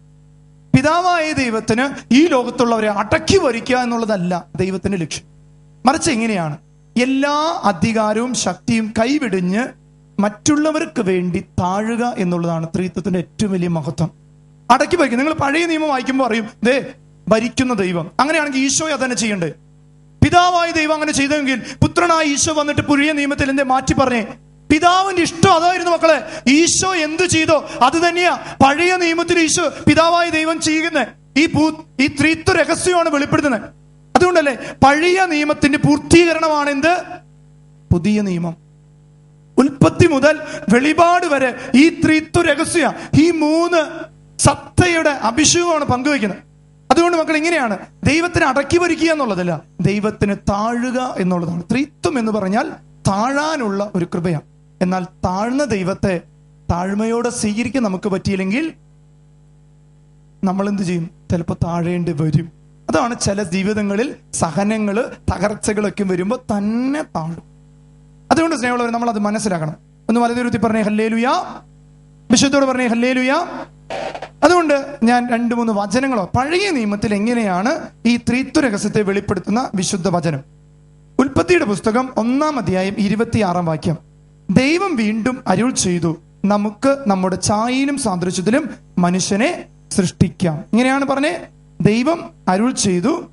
പിതാവായ ദൈവത്തിന് ഈ ലോകത്തുള്ളവരെ അടക്കി ഭരിക്കുക എന്നുള്ളതല്ല ദൈവത്തിന്റെ ലക്ഷ്യം. മറിച്ച് എങ്ങനെയാണ് എല്ലാ അധികാരവും ശക്തിയും കൈവിടിഞ്ഞ് മറ്റുള്ളവർക്ക് വേണ്ടി താഴുക എന്നുള്ളതാണ് ത്രിത്വത്തിന്റെ ഏറ്റവും വലിയ മഹത്വം. അടക്കി ഭരിക്കും. നിങ്ങൾ പഴയ നിയമം വായിക്കുമ്പോൾ അറിയും, ദേ ഭരിക്കുന്ന ദൈവം. അങ്ങനെയാണെങ്കിൽ ഈശോ അതന്നെ ചെയ്യണ്ടേ? പിതാവായ ദൈവം അങ്ങനെ ചെയ്തെങ്കിൽ പുത്രനായ ഈശോ വന്നിട്ട് പുതിയ നിയമത്തിൽ എന്തേ മാറ്റി പറഞ്ഞേ? പിതാവിന്റെ ഇഷ്ടം അതായിരുന്നു മക്കളെ. ഈശോ എന്ത് ചെയ്തോ അത് തന്നെയാ പഴയ നിയമത്തിൽ ഈശോ പിതാവായ ദൈവം ചെയ്യുന്നത്. ഈ ഈ ത്രിത്വ രഹസ്യമാണ് വെളിപ്പെടുത്തുന്നത്. അതുകൊണ്ടല്ലേ പഴയ നിയമത്തിന്റെ പൂർത്തീകരണമാണ് എന്ത്? പുതിയ നിയമം. ഉൽപ്പത്തി മുതൽ വെളിപാട് വരെ ഈ ത്രിത്വ രഹസ്യ, ഈ മൂന്ന് സത്തയുടെ അഭിഷേകമാണ് പങ്കുവയ്ക്കുന്നത്. അതുകൊണ്ട് മക്കൾ ഇങ്ങനെയാണ്, ദൈവത്തിന് അടക്കി ഭരിക്കുക എന്നുള്ളതല്ല, ദൈവത്തിന് താഴുക എന്നുള്ളതാണ്. ത്രിത്വം എന്ന് പറഞ്ഞാൽ താഴാനുള്ള ഒരു കൃപയാണ്. എന്നാൽ താഴ്ന്ന ദൈവത്തെ താഴ്മയോടെ സ്വീകരിക്കാൻ നമുക്ക് പറ്റിയില്ലെങ്കിൽ നമ്മൾ എന്ത് ചെയ്യും? ചിലപ്പോൾ താഴേണ്ടി വരും. അതാണ് ചില ജീവിതങ്ങളിൽ സഹനങ്ങള് തകർച്ചകളൊക്കെ വരുമ്പോൾ തന്നെ താഴും. അതുകൊണ്ട് സ്നേഹമുള്ളവർ നമ്മൾ അത് മനസ്സിലാക്കണം. ഒന്ന് വലതുരുത്തി പറഞ്ഞേ ഹല്ലേലൂയ, വിശുദ്ധോട് പറഞ്ഞേ ഹല്ലേലൂയ. അതുകൊണ്ട് ഞാൻ രണ്ട് മൂന്ന് വചനങ്ങളോ പഴയ നിയമത്തിൽ എങ്ങനെയാണ് ഈ ത്രിത്വ രഹസ്യത്തെ വെളിപ്പെടുത്തുന്ന വിശുദ്ധ വചനം. ഉൽപ്പത്തിയുടെ പുസ്തകം ഒന്നാം അധ്യായം ഇരുപത്തിയാറാം വാക്യം. ദൈവം വീണ്ടും അരുൾ ചെയ്തു, നമുക്ക് നമ്മുടെ ഛായയിലും സാദൃശ്യത്തിലും മനുഷ്യനെ സൃഷ്ടിക്കാം. ഇങ്ങനെയാണ് പറഞ്ഞേ. ദൈവം അരുൾ ചെയ്തു,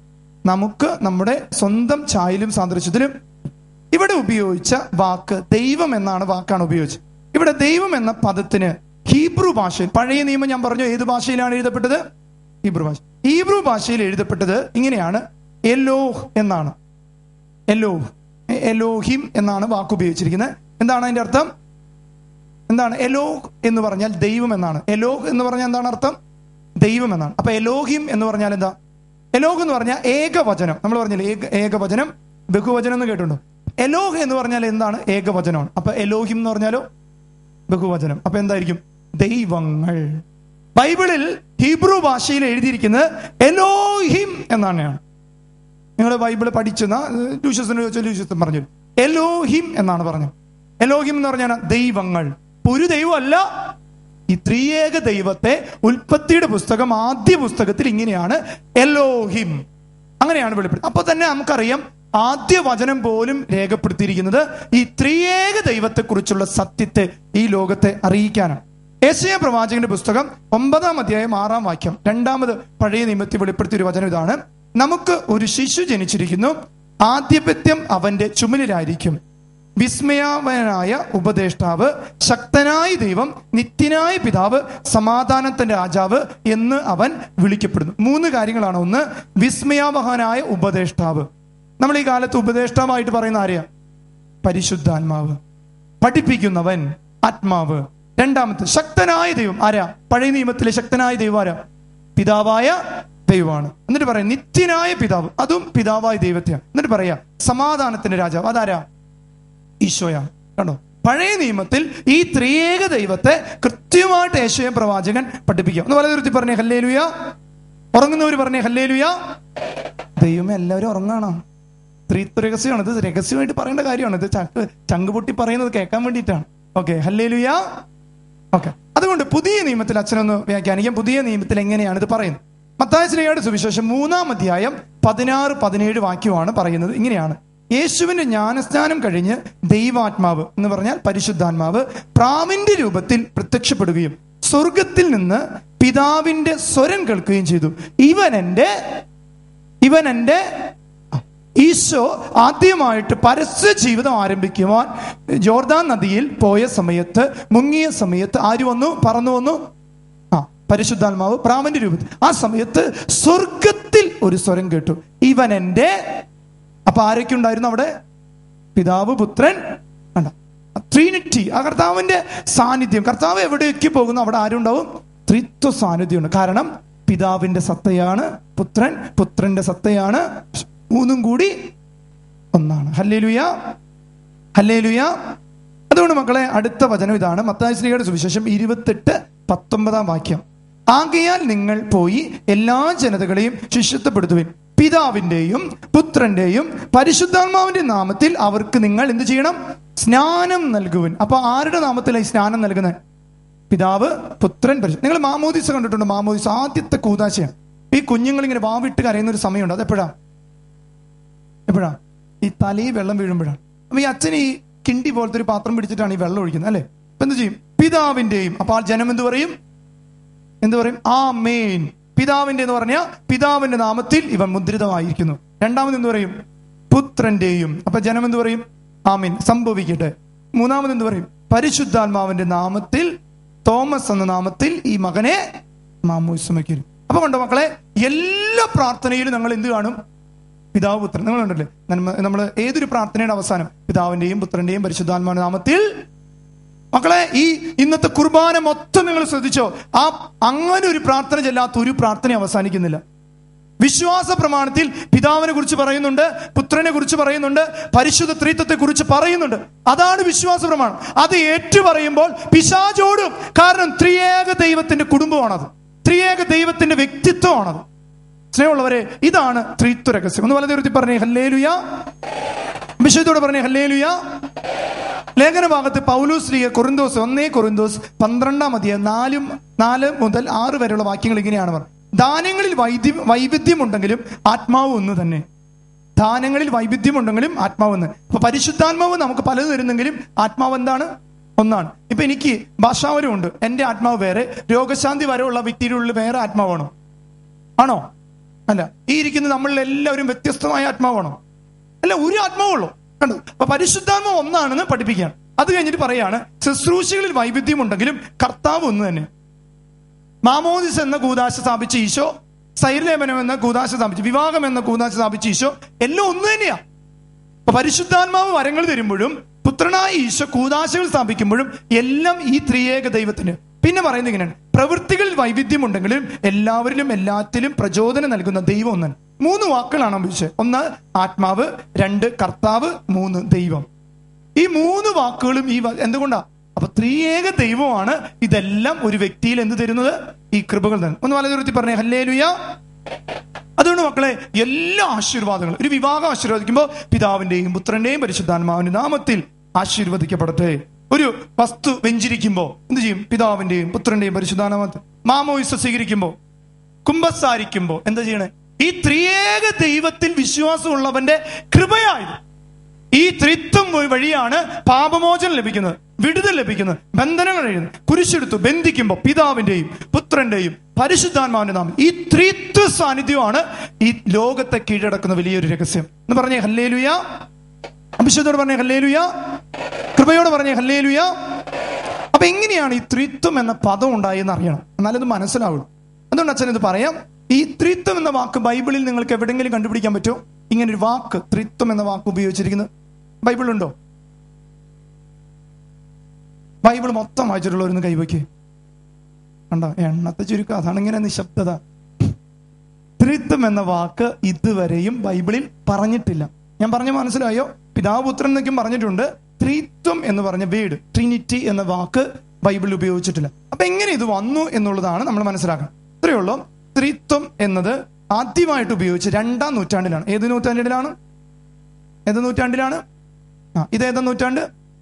നമുക്ക് നമ്മുടെ സ്വന്തം ഛായയിലും സാദൃശ്യത്തിലും. ഇവിടെ ഉപയോഗിച്ച വാക്ക് ദൈവം എന്നാണ് വാക്കാണ് ഉപയോഗിച്ചത്. ഇവിടെ ദൈവം എന്ന പദത്തിന് ഹീബ്രു ഭാഷയിൽ, പഴയ നിയമം ഞാൻ പറഞ്ഞു ഏത് ഭാഷയിലാണ് എഴുതപ്പെട്ടത്? ഹീബ്രു ഭാഷ. ഹീബ്രു ഭാഷയിൽ എഴുതപ്പെട്ടത് ഇങ്ങനെയാണ്, എലോഹ് എന്നാണ്. എലോഹ്, എലോഹിം എന്നാണ് വാക്ക് ഉപയോഗിച്ചിരിക്കുന്നത്. എന്താണ് അതിന്റെ അർത്ഥം? എന്താണ് എലോഹ് എന്ന് പറഞ്ഞാൽ? ദൈവം എന്നാണ്. എലോഹ് എന്ന് പറഞ്ഞാൽ എന്താണ് അർത്ഥം? ദൈവം എന്നാണ്. അപ്പൊ എലോഹിം എന്ന് പറഞ്ഞാൽ എന്താ? എലോഹ് എന്ന് പറഞ്ഞാൽ ഏകവചനം. നമ്മൾ പറഞ്ഞില്ലേ ഏക ഏകവചനം ബഹുവചനം എന്ന് കേട്ടിട്ടുണ്ടോ? എലോഹ് എന്ന് പറഞ്ഞാൽ എന്താണ്? ഏകവചനമാണ്. അപ്പൊ എലോഹിം എന്ന് പറഞ്ഞാലോ ബഹുവചനം. അപ്പൊ എന്തായിരിക്കും? ദൈവങ്ങൾ. ബൈബിളിൽ ഹീബ്രു ഭാഷയിൽ എഴുതിയിരിക്കുന്നത് എലോഹിം എന്നാണ്. നിങ്ങൾ ബൈബിള് പഠിച്ചെന്ന ലൂഷ്യസിന് ചോദിച്ചാൽ ലൂഷ്യസ് പറഞ്ഞു എലോഹിം എന്നാണ് പറഞ്ഞത്. എലോഹിം എന്ന് പറഞ്ഞാൽ ദൈവങ്ങൾ. ഒരു ദൈവമല്ല, ഈ ത്രിയേക ദൈവത്തെ ഉൽപ്പത്തിയുടെ പുസ്തകം ആദ്യ പുസ്തകത്തിൽ ഇങ്ങനെയാണ് എലോഹിം, അങ്ങനെയാണ് വെളിപ്പെടുത്തുന്നത്. അപ്പൊ തന്നെ നമുക്കറിയാം ആദ്യ വചനം പോലും രേഖപ്പെടുത്തിയിരിക്കുന്നത് ഈ ത്രിയേക ദൈവത്തെ കുറിച്ചുള്ള സത്യത്തെ ഈ ലോകത്തെ അറിയിക്കാനാണ്. യെശയ്യാ പ്രവാചകന്റെ പുസ്തകം ഒമ്പതാം അധ്യായം ആറാം വാക്യം, രണ്ടാമത് പഴയ നിയമത്തിൽ വെളിപ്പെടുത്തിയ ഒരു വചനം ഇതാണ്: നമുക്ക് ഒരു ശിശു ജനിച്ചിരിക്കുന്നു, ആധിപത്യം അവന്റെ ചുമലിലായിരിക്കും, വിസ്മയാവനായ ഉപദേഷ്ടാവ്, ശക്തനായ ദൈവം, നിത്യനായ പിതാവ്, സമാധാനത്തിന്റെ രാജാവ് എന്ന് അവൻ വിളിക്കപ്പെടുന്നു. മൂന്ന് കാര്യങ്ങളാണ്. ഒന്ന്, വിസ്മയാവഹനായ ഉപദേഷ്ടാവ്. നമ്മൾ ഈ കാലത്ത് ഉപദേഷ്ടാവായിട്ട് പറയുന്ന ആരെയാ? പരിശുദ്ധാത്മാവ്, പഠിപ്പിക്കുന്നവൻ, ആത്മാവ്. രണ്ടാമത്തെ ശക്തനായ ദൈവം. ആരാ? പഴയ നിയമത്തിലെ ശക്തനായ ദൈവം ആരാ? പിതാവായ ദൈവമാണ്. എന്നിട്ട് പറയാം നിത്യനായ പിതാവ്, അതും പിതാവായ ദൈവത്തെയാണ്. എന്നിട്ട് പറയാ സമാധാനത്തിന്റെ രാജാവ്, അതാരാ? ഈശോയാണ്. കണ്ടോ, പഴയ നിയമത്തിൽ ഈ ത്രിയേക ദൈവത്തെ കൃത്യമായിട്ട് യെശയ്യാ പ്രവാചകൻ പഠിപ്പിക്കുക. ഒന്ന് വലതുരുത്തി പറഞ്ഞേ ഹല്ലേലൂയ. ഉറങ്ങുന്നവർ പറഞ്ഞേ ഹല്ലേലൂയ. ദൈവമേ, എല്ലാവരും ഉറങ്ങാണോ? ത്രിത്വ രഹസ്യമാണ് ഇത്. രഹസ്യമായിട്ട് പറയേണ്ട കാര്യമാണ് ഇത്. ചങ്ക് ചങ്ക് പൊട്ടി പറയുന്നത് കേൾക്കാൻ വേണ്ടിയിട്ടാണ്. Okay, hallelujah. ഓക്കെ, അതുകൊണ്ട് പുതിയ നിയമത്തിൽ അച്ഛനൊന്ന് വ്യാഖ്യാനിക്കാം. പുതിയ നിയമത്തിൽ എങ്ങനെയാണ് ഇത് പറയുന്നത്? മത്തായി ശ്ലീഹായുടെ സുവിശേഷം മൂന്നാം അധ്യായം പതിനാറ് പതിനേഴ് വാക്യമാണ് പറയുന്നത്. ഇങ്ങനെയാണ്: യേശുവിന്റെ ജ്ഞാനസ്നാനം കഴിഞ്ഞ് ദൈവാത്മാവ് എന്ന് പറഞ്ഞാൽ പരിശുദ്ധാത്മാവ് പ്രാവിന്റെ രൂപത്തിൽ പ്രത്യക്ഷപ്പെടുകയും സ്വർഗത്തിൽ നിന്ന് പിതാവിന്റെ സ്വരം കേൾക്കുകയും ചെയ്തു. ഇവൻ എന്റെ ഇവൻ എന്റെ ഈശോ ആദ്യമായിട്ട് പരസ്യ ജീവിതം ആരംഭിക്കുവാൻ ജോർദാൻ നദിയിൽ പോയ സമയത്ത്, മുങ്ങിയ സമയത്ത് ആര് വന്നു? പറന്നു വന്നു? ആ, പരിശുദ്ധാത്മാവ് പ്രാവിന്റെ രൂപത്തിൽ. ആ സമയത്ത് സ്വർഗത്തിൽ ഒരു സ്വരം കേട്ടു, ഇവൻ എന്റെ. അപ്പൊ ആരൊക്കെ ഉണ്ടായിരുന്നു അവിടെ? പിതാവ്, പുത്രൻ, ട്രിനിറ്റി. ആ കർത്താവിന്റെ സാന്നിധ്യം. കർത്താവ് എവിടെയൊക്കെ പോകുന്നു അവിടെ ആരുണ്ടാവും? ത്രിത്വ സാന്നിധ്യമുണ്ട്. കാരണം പിതാവിന്റെ സത്തയാണ് പുത്രൻ, പുത്രന്റെ സത്തയാണ്, മൂന്നും കൂടി ഒന്നാണ്. ഹല്ലേലൂയ, ഹല്ലേലൂയ. അതുകൊണ്ട് മക്കളെ, അടുത്ത വചനം ഇതാണ്. മത്തായി ശ്ലീഹായുടെ സുവിശേഷം ഇരുപത്തെട്ട് പത്തൊമ്പതാം വാക്യം: ആകയാൽ നിങ്ങൾ പോയി എല്ലാ ജനതകളെയും ശിഷ്യത്വപ്പെടുത്തുവിൻ, പിതാവിന്റെയും പുത്രന്റെയും പരിശുദ്ധാത്മാവിന്റെ നാമത്തിൽ അവർക്ക് നിങ്ങൾ എന്ത് ചെയ്യണം? സ്നാനം നൽകുവിൻ. അപ്പൊ ആരുടെ നാമത്തിലാണ് ഈ സ്നാനം നൽകുന്നത്? പിതാവ്, പുത്രൻ, പരിശുദ്ധ. നിങ്ങൾ മാമോദിസ കണ്ടിട്ടുണ്ടോ? മാമോദിസ ആദ്യത്തെ കൂതാശയാണ്. ഈ കുഞ്ഞുങ്ങൾ ഇങ്ങനെ വാവിട്ട് കരയുന്ന ഒരു സമയമുണ്ട്. അതെപ്പോഴാ? എപ്പോഴാ? ഈ തലയിൽ വെള്ളം വീഴുമ്പോഴാണ്. അപ്പൊ ഈ അച്ഛൻ ഈ കിണ്ടി പോലത്തെ ഒരു പാത്രം പിടിച്ചിട്ടാണ് ഈ വെള്ളം ഒഴിക്കുന്നത്, അല്ലെ? അപ്പൊ എന്ത് ചെയ്യും? പിതാവിന്റെയും. അപ്പൊ ആ ജനം എന്ത് പറയും? എന്ത് പറയും? ആമേൻ. പിതാവിന്റെ എന്ന് പറഞ്ഞാൽ പിതാവിന്റെ നാമത്തിൽ ഇവൻ മുദ്രിതമായിരിക്കുന്നു. രണ്ടാമത് എന്ത് പറയും? പുത്രന്റെയും. അപ്പൊ ജനം എന്ത് പറയും? ആമേൻ, സംഭവിക്കട്ടെ. മൂന്നാമത് എന്ത് പറയും? പരിശുദ്ധാത്മാവിന്റെ നാമത്തിൽ, തോമസ് എന്ന നാമത്തിൽ ഈ മകനെ മാമോദിസം. അപ്പൊ കണ്ടോ മക്കളെ, എല്ലാ പ്രാർത്ഥനയിലും നമ്മൾ എന്ത് കാണും? പിതാവ്, പുത്രൻ. നിങ്ങൾ കണ്ടല്ലേ, നമ്മൾ ഏതൊരു പ്രാർത്ഥനയുടെ അവസാനം പിതാവിന്റെയും പുത്രന്റെയും പരിശുദ്ധാത്മാവിന്റെ നാമത്തിൽ. മക്കളെ, ഈ ഇന്നത്തെ കുർബാന മൊത്തം നിങ്ങൾ ശ്രദ്ധിച്ചോ? ആ അങ്ങനെ ഒരു പ്രാർത്ഥന ചെല്ലാത്ത ഒരു പ്രാർത്ഥന അവസാനിക്കുന്നില്ല. വിശ്വാസ പ്രമാണത്തിൽ പിതാവിനെ കുറിച്ച് പറയുന്നുണ്ട്, പുത്രനെ കുറിച്ച് പറയുന്നുണ്ട്, പരിശുദ്ധ ത്രിത്വത്തെ കുറിച്ച് പറയുന്നുണ്ട്. അതാണ് വിശ്വാസ പ്രമാണം. അത് ഏറ്റു പറയുമ്പോൾ പിശാചോടും. കാരണം ത്രിയേക ദൈവത്തിന്റെ കുടുംബമാണത്, ത്രിയേക ദൈവത്തിന്റെ വ്യക്തിത്വമാണത്. സ്നേഹമുള്ളവരെ, ഇതാണ് ത്രിത്വ രഹസ്യം. ഒന്ന് വലതുരുത്തി പറഞ്ഞേ ഹല്ലേലൂയ. വിശുദ്ധത്തോടെ പറഞ്ഞേ ഹല്ലേലൂയ. ലേഖന ഭാഗത്ത് പൗലോസ് ശ്ലീഹ കൊറിന്തോസ് ഒന്നേ കൊറിന്തോസ് പന്ത്രണ്ടാം അധ്യായം നാലും നാല് മുതൽ ആറ് വരെയുള്ള വാക്യങ്ങൾ ഇങ്ങനെയാണ് പറഞ്ഞത്: ദാനങ്ങളിൽ വൈദ്യ വൈവിധ്യമുണ്ടെങ്കിലും ആത്മാവ് ഒന്ന് തന്നെ. ദാനങ്ങളിൽ വൈവിധ്യമുണ്ടെങ്കിലും ആത്മാവ് ഒന്ന്. അപ്പൊ പരിശുദ്ധാത്മാവ് നമുക്ക് പലത് തരുന്നെങ്കിലും ആത്മാവ് എന്താണ്? ഒന്നാണ്. ഇപ്പൊ എനിക്ക് ഭാഷാവരമുണ്ട്, എന്റെ ആത്മാവ് വേറെ. രോഗശാന്തി വരെയുള്ള വ്യക്തിയുടെ ഉള്ളിൽ വേറെ ആത്മാവാണോ? ആണോ? അല്ല, ഈ ഇരിക്കുന്ന നമ്മളിൽ എല്ലാവരും വ്യത്യസ്തമായ ആത്മാവാണോ? അല്ല, ഒരു ആത്മാവുള്ളൂ. കണ്ടു? അപ്പൊ പരിശുദ്ധാത്മാവ് ഒന്നാണെന്ന് പഠിപ്പിക്കുകയാണ്. അത് കഴിഞ്ഞിട്ട് പറയാണ്, ശുശ്രൂഷകളിൽ വൈവിധ്യം ഉണ്ടെങ്കിലും കർത്താവ് ഒന്ന് തന്നെ. മാമോദിസ് എന്ന കൂദാശ സ്ഥാപിച്ച ഈശോ, സൈർലേപനം എന്ന കൂദാശ സ്ഥാപിച്ചു, വിവാഹം എന്ന കൂദാശ സ്ഥാപിച്ച ഈശോ, എല്ലാം ഒന്ന് തന്നെയാ. അപ്പൊ പരിശുദ്ധാത്മാവ് വരങ്ങൾ തരുമ്പോഴും പുത്രനായ ഈശോ കൂദാശകൾ സ്ഥാപിക്കുമ്പോഴും എല്ലാം ഈ ത്രിയേക ദൈവത്തിന്. പിന്നെ പറയുന്നത് ഇങ്ങനെയാണ്, പ്രവൃത്തികളിൽ വൈവിധ്യം ഉണ്ടെങ്കിലും എല്ലാവരിലും എല്ലാത്തിലും പ്രചോദനം നൽകുന്ന ദൈവം ഒന്നാണ്. മൂന്ന് വാക്കുകളാണ് ഉപയോഗിച്ചത്. ഒന്ന് ആത്മാവ്, രണ്ട് കർത്താവ്, മൂന്ന് ദൈവം. ഈ മൂന്ന് വാക്കുകളും ഈ എന്തുകൊണ്ടാ? അപ്പൊ ത്രിയേക ദൈവമാണ് ഇതെല്ലാം ഒരു വ്യക്തിയിൽ എന്ത് തരുന്നത്? ഈ കൃപകൾ തന്നെ. ഒന്ന് വലതുരുത്തി പറഞ്ഞേ ഹല്ലേലൂയ. അതുകൊണ്ട് മക്കളെ, എല്ലാ ആശീർവാദങ്ങളും, ഒരു വിവാഹം ആശീർവദിക്കുമ്പോൾ പിതാവിന്റെയും പുത്രന്റെയും പരിശുദ്ധാത്മാവിന്റെ നാമത്തിൽ ആശീർവദിക്കപ്പെടട്ടെ. ഒരു വസ്തു വെഞ്ചിരിക്കുമ്പോ എന്ത് ചെയ്യും? പിതാവിന്റെയും പുത്രന്റെയും പരിശുദ്ധാത്മാവിന്റെ. മാമോദിസ സ്വീകരിക്കുമ്പോ, കുമ്പസാരിക്കുമ്പോ എന്താ ചെയ്യണേ? ഈ ത്രിയേക ദൈവത്തിൽ വിശ്വാസമുള്ളവന്റെ കൃപയായത്. ഈ ത്രിത്വം വഴിയാണ് പാപമോചനം ലഭിക്കുന്നത്, വിടുതൽ ലഭിക്കുന്നത്, ബന്ധനങ്ങൾ എഴുതുന്നത്. കുരിശെടുത്തു ബന്ധിക്കുമ്പോൾ പിതാവിന്റെയും പുത്രന്റെയും പരിശുദ്ധാത്മാവിന്റെ നാമം, ഈ ത്രിത്വ സാന്നിധ്യമാണ് ഈ ലോകത്തെ കീഴടക്കുന്ന വലിയൊരു രഹസ്യം. എന്ന് പറഞ്ഞേ ഹല്ലേലൂയ. അഭിഷേകത്തോട് പറഞ്ഞേ ഹല്ലേലൂയ. കൃപയോട് പറഞ്ഞേ ഹല്ലേലൂയ. അപ്പൊ എങ്ങനെയാണ് ഈ ത്രിത്വം എന്ന പദം ഉണ്ടായെന്ന് അറിയണം, എന്നാലത് മനസ്സിലാവുള്ളൂ. അതുകൊണ്ട് അച്ഛൻ ഇത് പറയാം. ഈ ത്രിത്വം എന്ന വാക്ക് ബൈബിളിൽ നിങ്ങൾക്ക് എവിടെയെങ്കിലും കണ്ടുപിടിക്കാൻ പറ്റുമോ? ഇങ്ങനെ ഒരു വാക്ക്, ത്രിത്വം എന്ന വാക്ക് ഉപയോഗിച്ചിരിക്കുന്നത് ബൈബിളുണ്ടോ? ബൈബിൾ മൊത്തം വായിച്ചിട്ടുള്ളവരൊന്ന് കൈവയ്ക്ക്. കണ്ടോ, എണ്ണത്തെ ചുരുക്കം. അതാണ് ഇങ്ങനെ നിശബ്ദത. ത്രിത്വം എന്ന വാക്ക് ഇതുവരെയും ബൈബിളിൽ പറഞ്ഞിട്ടില്ല. ഞാൻ പറഞ്ഞ മനസ്സിലായോ? പിതാവ് പുത്രൻ എന്നൊക്കെയും പറഞ്ഞിട്ടുണ്ട്. ത്രിത്വം എന്ന് പറഞ്ഞ വേർഡ്, ട്രിനിറ്റി എന്ന വാക്ക് ബൈബിളിൽ ഉപയോഗിച്ചിട്ടില്ല. അപ്പൊ എങ്ങനെ ഇത് വന്നു എന്നുള്ളതാണ് നമ്മൾ മനസ്സിലാക്കണം. ഇത്രയേ ഉള്ളൂ. ത്രിത്വം എന്നത് ആദ്യമായിട്ട് ഉപയോഗിച്ച് രണ്ടാം നൂറ്റാണ്ടിലാണ്. ഏത് നൂറ്റാണ്ടിലാണ്? ഏത് നൂറ്റാണ്ടിലാണ്? ആ ഇതേതാ നൂറ്റാണ്ട്?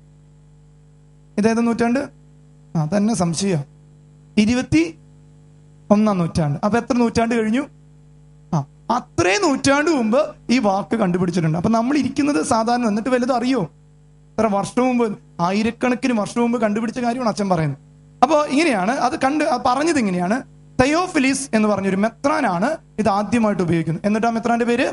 ഇതേതാ നൂറ്റാണ്ട്? ആ തന്നെ സംശയ. ഇരുപത്തി ഒന്നാം നൂറ്റാണ്ട്. അപ്പൊ എത്ര നൂറ്റാണ്ട് കഴിഞ്ഞു? ആ അത്രയും നൂറ്റാണ്ട് മുമ്പ് ഈ വാക്ക് കണ്ടുപിടിച്ചിട്ടുണ്ട്. അപ്പൊ നമ്മൾ ഇരിക്കുന്നത് സാധാരണ, എന്നിട്ട് വലുത് അറിയോ? എത്ര വർഷം മുമ്പ്, ആയിരക്കണക്കിന് വർഷം മുമ്പ് കണ്ടുപിടിച്ച കാര്യമാണ് അച്ഛൻ പറയുന്നത്. അപ്പൊ ഇങ്ങനെയാണ് അത് കണ്ട് പറഞ്ഞത്. ഇങ്ങനെയാണ്, തെയോഫിലിസ് എന്ന് പറഞ്ഞൊരു മെത്രാനാണ് ഇത് ആദ്യമായിട്ട് ഉപയോഗിക്കുന്നത്. എന്നിട്ട് ആ മെത്രാന്റെ പേര്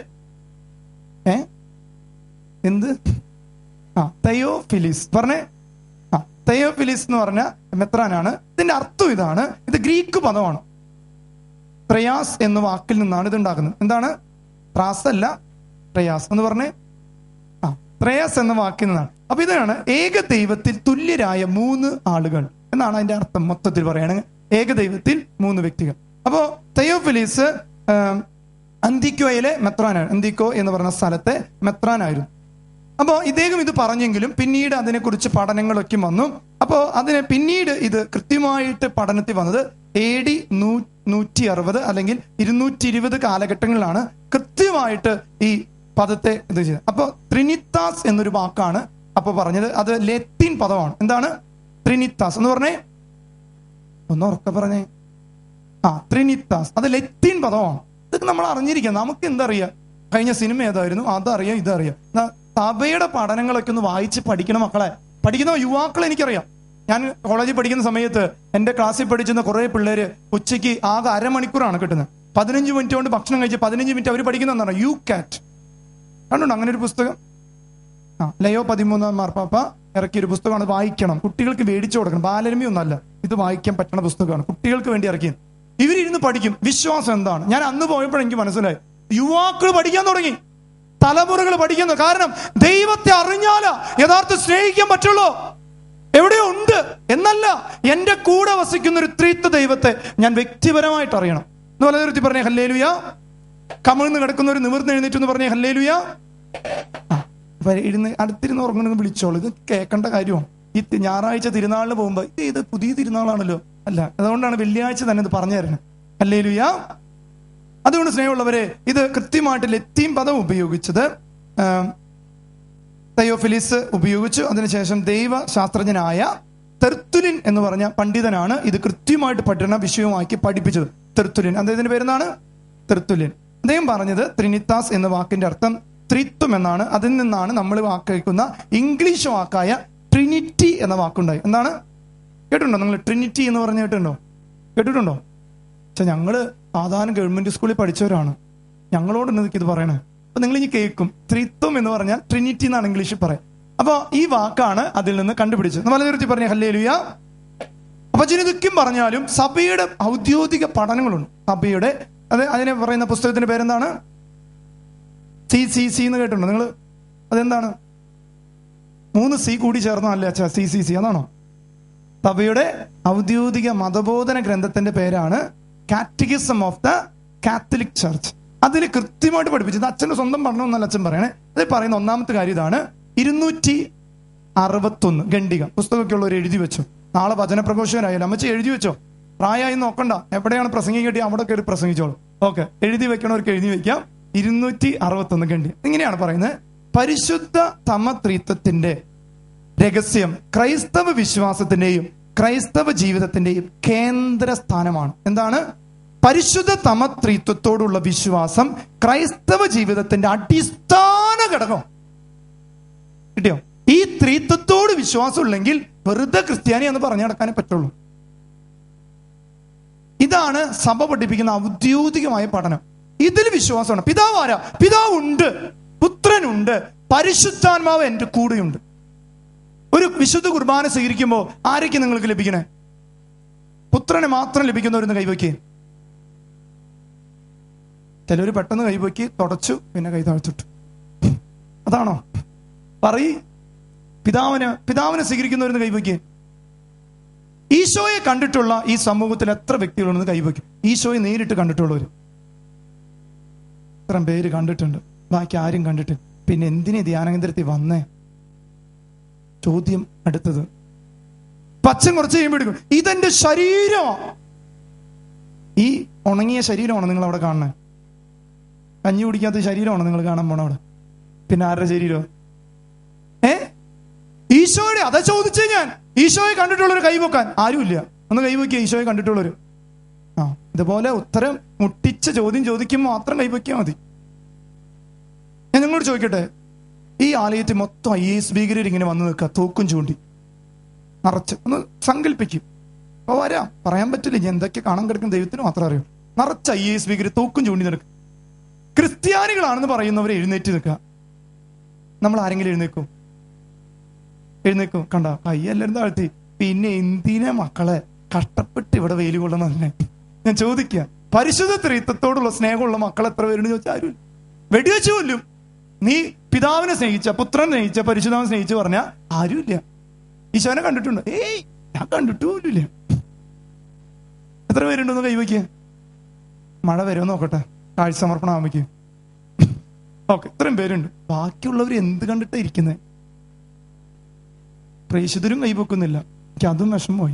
ഏ എന്ത്? ആ തെയോഫിലിസ് പറഞ്ഞേ. ആ തെയോഫിലിസ് എന്ന് പറഞ്ഞ മെത്രാനാണ്. ഇതിന്റെ അർത്ഥം ഇതാണ്. ഇത് ഗ്രീക്ക് പദമാണ്. പ്രയാസ് എന്ന വാക്കിൽ നിന്നാണ് ഇത് ഉണ്ടാക്കുന്നത്. എന്താണ്? ത്രാസ് അല്ല, പ്രയാസ് എന്ന് പറഞ്ഞേ. ആ പ്രയാസ് എന്ന വാക്കിൽ നിന്നാണ്. അപ്പൊ ഇതാണ് ഏക ദൈവത്തിൽ തുല്യരായ മൂന്ന് ആളുകൾ എന്നാണ് അതിന്റെ അർത്ഥം. മൊത്തത്തിൽ പറയുകയാണെങ്കിൽ ഏകദൈവത്തിൽ മൂന്ന് വ്യക്തികൾ. അപ്പോ തെയോഫിലിസ് അന്തിക്കോയിലെ മെത്രാനാണ്. അന്തിക്കോ എന്ന് പറഞ്ഞ സ്ഥലത്തെ മെത്രാനായിരുന്നു. അപ്പോ ഇദ്ദേഹം ഇത് പറഞ്ഞെങ്കിലും പിന്നീട് അതിനെക്കുറിച്ച് പഠനങ്ങളൊക്കെ വന്നു. അപ്പോ അതിന് പിന്നീട് ഇത് കൃത്യമായിട്ട് പഠനത്തിൽ വന്നത് എ ഡി നൂ നൂറ്റി അറുപത് അല്ലെങ്കിൽ ഇരുന്നൂറ്റി ഇരുപത് കാലഘട്ടങ്ങളിലാണ് കൃത്യമായിട്ട് ഈ പദത്തെ ഇത് ചെയ്തത്. അപ്പൊ ട്രിനിത്താസ് എന്നൊരു വാക്കാണ് അപ്പൊ പറഞ്ഞത്. അത് ലത്തീൻ പദമാണ്. എന്താണ് ട്രിനിത്താസ് എന്ന് പറഞ്ഞേ? ഒന്ന് ഉറക്കെ പറഞ്ഞേ. ആ ട്രിനിത്താസ്, അത് ലത്തീൻ പദമാണ്. ഇതൊക്കെ നമ്മൾ അറിഞ്ഞിരിക്കാം. നമുക്ക് എന്തറിയാം? കഴിഞ്ഞ സിനിമ ഏതായിരുന്നു? അതറിയാം, ഇതറിയാം. സഭയുടെ പഠനങ്ങളൊക്കെ ഒന്ന് വായിച്ച് പഠിക്കണം മക്കളെ. പഠിക്കുന്ന യുവാക്കളെ എനിക്കറിയാം. ഞാൻ കോളേജിൽ പഠിക്കുന്ന സമയത്ത് എന്റെ ക്ലാസ്സിൽ പഠിച്ചിരുന്ന കുറെ പിള്ളേര് ഉച്ചയ്ക്ക് ആകെ അരമണിക്കൂറാണ് കിട്ടുന്നത്. പതിനഞ്ച് മിനിറ്റ് കൊണ്ട് ഭക്ഷണം കഴിച്ച് പതിനഞ്ച് മിനിറ്റ് അവർ പഠിക്കുന്നതാണ് യു കാറ്റ്. കണ്ടുണ്ടോ അങ്ങനെ ഒരു പുസ്തകം? ആ ലയോ പതിമൂന്നാം മാർപ്പാപ്പ ഇറക്കിയൊരു പുസ്തകമാണ്. വായിക്കണം, കുട്ടികൾക്ക് മേടിച്ചു കൊടുക്കണം. ബാലരമി ഒന്നല്ല, ഇത് വായിക്കാൻ പറ്റുന്ന പുസ്തകമാണ്, കുട്ടികൾക്ക് വേണ്ടി ഇറക്കിയത്. ഇവരിരുന്ന് പഠിക്കും. വിശ്വാസം എന്താണ്? ഞാൻ അന്ന് പോയപ്പോഴെനിക്ക് മനസ്സിലായി, യുവാക്കൾ പഠിക്കാൻ തുടങ്ങി, തലമുറകൾ പഠിക്കുന്നു. കാരണം ദൈവത്തെ അറിഞ്ഞാലാ യഥാർത്ഥ സ്നേഹിക്കാൻ പറ്റുള്ളൂ. എവിടെയോ ഉണ്ട് എന്നല്ല, എന്റെ കൂടെ വസിക്കുന്ന ഒരു ത്രിത്വ ദൈവത്തെ ഞാൻ വ്യക്തിപരമായിട്ട് അറിയണം. എന്ന് പലതരത്തിൽ പറഞ്ഞേ ഹല്ലേലൂയ. കമിഴ്ന്ന് കിടക്കുന്ന ഒരു നിവർന്ന് എഴുന്നേറ്റ് എന്ന് പറഞ്ഞേ ഹല്ലേലൂയ. ഇരുന്ന് അടുത്തിരുന്ന് ഉറങ്ങണമെന്ന് വിളിച്ചോളൂ. ഇത് കേൾക്കേണ്ട കാര്യമാണ്. ഈ ഞായറാഴ്ച തിരുനാളിന് പോകുമ്പോ ഇത് ഇത് പുതിയ തിരുനാളാണല്ലോ. അല്ല, അതുകൊണ്ടാണ് വെള്ളിയാഴ്ച തന്നെ ഇത് പറഞ്ഞു തരുന്നത്. ഹല്ലേലൂയ. അതുകൊണ്ട് സ്നേഹമുള്ളവരെ, ഇത് കൃത്യമായിട്ട് ലത്തീൻ പദം ഉപയോഗിച്ചത് തെയോഫിലിസ് ഉപയോഗിച്ചു. അതിനുശേഷം ദൈവശാസ്ത്രജ്ഞനായ തെർത്തുലിൻ എന്ന് പറഞ്ഞ പണ്ഡിതനാണ് ഇത് കൃത്യമായിട്ട് പഠന വിഷയമാക്കി പഠിപ്പിച്ചത്. തെർത്തുലിൻ, അദ്ദേഹത്തിന്റെ പേരെന്താണ്? തെർത്തുലിൻ. അദ്ദേഹം പറഞ്ഞത് ട്രിനിത്താസ് എന്ന വാക്കിന്റെ അർത്ഥം ത്രിത്വം എന്നാണ്. അതിൽ നിന്നാണ് നമ്മൾ വാക്കേക്കുന്ന ഇംഗ്ലീഷ് വാക്കായ ട്രിനിറ്റി എന്ന വാക്കുണ്ടായി. എന്താണ് കേട്ടിട്ടുണ്ടോ നിങ്ങൾ? ട്രിനിറ്റി എന്ന് പറഞ്ഞ കേട്ടിട്ടുണ്ടോ? കേട്ടിട്ടുണ്ടോ? പക്ഷെ ഞങ്ങള് സാധാരണ ഗവൺമെന്റ് സ്കൂളിൽ പഠിച്ചവരാണ്. ഞങ്ങളോട് എനിക്ക് ഇത് പറയണേ. അപ്പൊ നിങ്ങൾ ഇനി കേൾക്കും. ത്രിത്വം എന്ന് പറഞ്ഞാൽ ട്രിനിറ്റി എന്നാണ് ഇംഗ്ലീഷിൽ പറയാം. അപ്പൊ ഈ വാക്കാണ് അതിൽ നിന്ന് കണ്ടുപിടിച്ചത്. മലനിർത്തി പറഞ്ഞ ഹല്ലേലൂയ. അപ്പൊ ജനിതുക്കും പറഞ്ഞാലും സഭയുടെ ഔദ്യോഗിക പഠനങ്ങളുണ്ട്. സഭയുടെ അത് അതിനെ പറയുന്ന പുസ്തകത്തിന്റെ പേരെന്താണ്? സി സി സി എന്ന് കേട്ടിട്ടുണ്ടോ നിങ്ങൾ? അതെന്താണ്? മൂന്ന് സി കൂടി ചേർന്നല്ലേ അച്ഛാ സി സി സി? അതാണോ? സഭയുടെ ഔദ്യോഗിക മതബോധന ഗ്രന്ഥത്തിന്റെ പേരാണ് Catechism of the Catholic Church. അതിൽ കൃത്യമായിട്ട് പഠിപ്പിച്ചത് അച്ഛന്റെ സ്വന്തം പഠനമൊന്നല്ല അച്ഛൻ പറയണേ. അതിൽ പറയുന്ന ഒന്നാമത്തെ കാര്യം ഇതാണ്. ഇരുന്നൂറ്റി അറുപത്തൊന്ന് ഖണ്ഡിക പുസ്തകമൊക്കെ ഉള്ളവർ എഴുതി വെച്ചോ. നാളെ വചനപ്രഘോഷകരായാലും അമ്മച്ചി എഴുതി വെച്ചോ. പ്രായമായി നോക്കണ്ട, എവിടെയാണ് പ്രസംഗം കിട്ടി അവിടെ കയറി പ്രസംഗിച്ചോളൂ. ഓക്കെ, എഴുതി വെക്കണവർക്ക് എഴുതി വെക്കാം. ഇരുന്നൂറ്റി അറുപത്തൊന്ന് ഖണ്ഡിക ഇങ്ങനെയാണ് പറയുന്നത്. പരിശുദ്ധ സമത്രിത്വത്തിന്റെ രഹസ്യം ക്രൈസ്തവ വിശ്വാസത്തിന്റെയും ക്രൈസ്തവ ജീവിതത്തിന്റെയും കേന്ദ്ര സ്ഥാനമാണ്. എന്താണ്? പരിശുദ്ധ സമത്രിത്വത്തോടുള്ള വിശ്വാസം ക്രൈസ്തവ ജീവിതത്തിന്റെ അടിസ്ഥാന ഘടകം. കിട്ടിയോ? ഈ ത്രിത്വത്തോട് വിശ്വാസം ഉള്ളെങ്കിൽ വെറുതെ ക്രിസ്ത്യാനി എന്ന് പറഞ്ഞു നടക്കാനേ പറ്റുള്ളൂ. ഇതാണ് സഭ പഠിപ്പിക്കുന്ന ഔദ്യോഗികമായ പഠനം. ഇതിൽ വിശ്വാസമാണ്. പിതാവ് ആരാ? പിതാവുണ്ട്, പുത്രനുണ്ട്, പരിശുദ്ധാത്മാവ് എന്റെ കൂടെയുണ്ട്. ഒരു വിശുദ്ധ കുർബാന സ്വീകരിക്കുമ്പോൾ ആരൊക്കെ നിങ്ങൾക്ക് ലഭിക്കണേ? പുത്രനെ മാത്രം ലഭിക്കുന്നവരെന്ന് കൈവയ്ക്കേ. ചിലവര് പെട്ടെന്ന് കൈവയ്ക്ക് തുടച്ചു പിന്നെ കൈ താഴ്ത്തിട്ടു. അതാണോ? പറയ്. പിതാവിന് പിതാവിനെ സ്വീകരിക്കുന്നവരെന്ന് കൈവയ്ക്കേ. ഈശോയെ കണ്ടിട്ടുള്ള ഈ സമൂഹത്തിൽ എത്ര വ്യക്തികളുണ്ടെന്ന് കൈവയ്ക്കും. ഈശോയെ നേരിട്ട് കണ്ടിട്ടുള്ളവർ ഇത്രയും പേര് കണ്ടിട്ടുണ്ട്, ബാക്കി ആരും കണ്ടിട്ട് പിന്നെ എന്തിനെ ധ്യാനകേന്ദ്രത്തിൽ വന്നേ? ചോദ്യം അടുത്തത്. പച്ചൻ കുറച്ച് കഴിയുമ്പോൾ എടുക്കും, ഇതെന്റെ ശരീരമാണ്. ഈ ഉണങ്ങിയ ശരീരമാണ് നിങ്ങൾ അവിടെ കാണുന്നത്. കഞ്ഞി കുടിക്കാത്ത ശരീരമാണ് നിങ്ങൾ കാണാൻ പോണ അവിടെ. പിന്നെ ആരുടെ ശരീരം? ഏ ഈശോയുടെ. അതാ ചോദിച്ചേ ഞാൻ. ഈശോയെ കണ്ടിട്ടുള്ളവർ കൈവക്കാൻ ആരുമില്ല. ഒന്ന് കൈവയ്ക്കുക ഈശോയെ കണ്ടിട്ടുള്ളവർ. ആ ഇതുപോലെ ഉത്തരം മുട്ടിച്ച ചോദ്യം ചോദിക്കുമ്പോൾ മാത്രം കൈവയ്ക്കാൽ മതി. ഞാൻ നിങ്ങളോട് ചോദിക്കട്ടെ, ഈ ആലയത്തിൽ മൊത്തം ഐ എസ് ഭീകരർ ഇങ്ങനെ വന്നു നിൽക്കുക, തോക്കും ചൂണ്ടി നിറച്ച്. ഒന്ന് സങ്കല്പിക്കും. അപ്പൊ വരാം, പറയാൻ പറ്റില്ല. ഞാൻ എന്തൊക്കെ കാണാൻ കിടക്കും ദൈവത്തിന് മാത്രം അറിയും. നിറച്ച് ഐ എസ് ഭീകരർ തോക്കും ചൂണ്ടി നിൽക്കും. ക്രിസ്ത്യാനികളാണെന്ന് പറയുന്നവരെ എഴുന്നേറ്റ് നിൽക്കുക. നമ്മൾ ആരെങ്കിലും എഴുന്നേക്കും? എഴുന്നേക്കും? കണ്ട കൈ എല്ലാവരും താഴ്ത്തി. പിന്നെ എന്തിനാ മക്കളെ കഷ്ടപ്പെട്ട് ഇവിടെ വെയിൽ കൊള്ളുന്നതന്നെ? ഞാൻ ചോദിക്കുക, പരിശുദ്ധ ത്രിത്വത്തോടുള്ള സ്നേഹമുള്ള മക്കൾ എത്ര പേരുണ്ട് ചോദിച്ചാൽ ആരും വെടിവെച്ച് കൊല്ലും. നീ പിതാവിനെ സ്നേഹിച്ച, പുത്രനെ സ്നേഹിച്ച, പരിശുദ്ധാവിനെ സ്നേഹിച്ച് പറഞ്ഞാൽ ആരുമില്ല. ഈശോനെ കണ്ടിട്ടുണ്ടോ? ഏയ് ഞാൻ കണ്ടിട്ട് പോലുമില്ല. എത്ര പേരുണ്ടെന്ന് കൈവയ്ക്കുക. മഴ വരുമോ നോക്കട്ടെ, കാഴ്ച സമർപ്പണം ആവുമ്പേക്ക്. ഓക്കെ, ഇത്രയും പേരുണ്ട്. ബാക്കിയുള്ളവർ എന്ത് കണ്ടിട്ടാ ഇരിക്കുന്നത്? പ്രേക്ഷിതരും കൈവെക്കുന്നില്ല. എനിക്ക് അതും വിഷമമായി.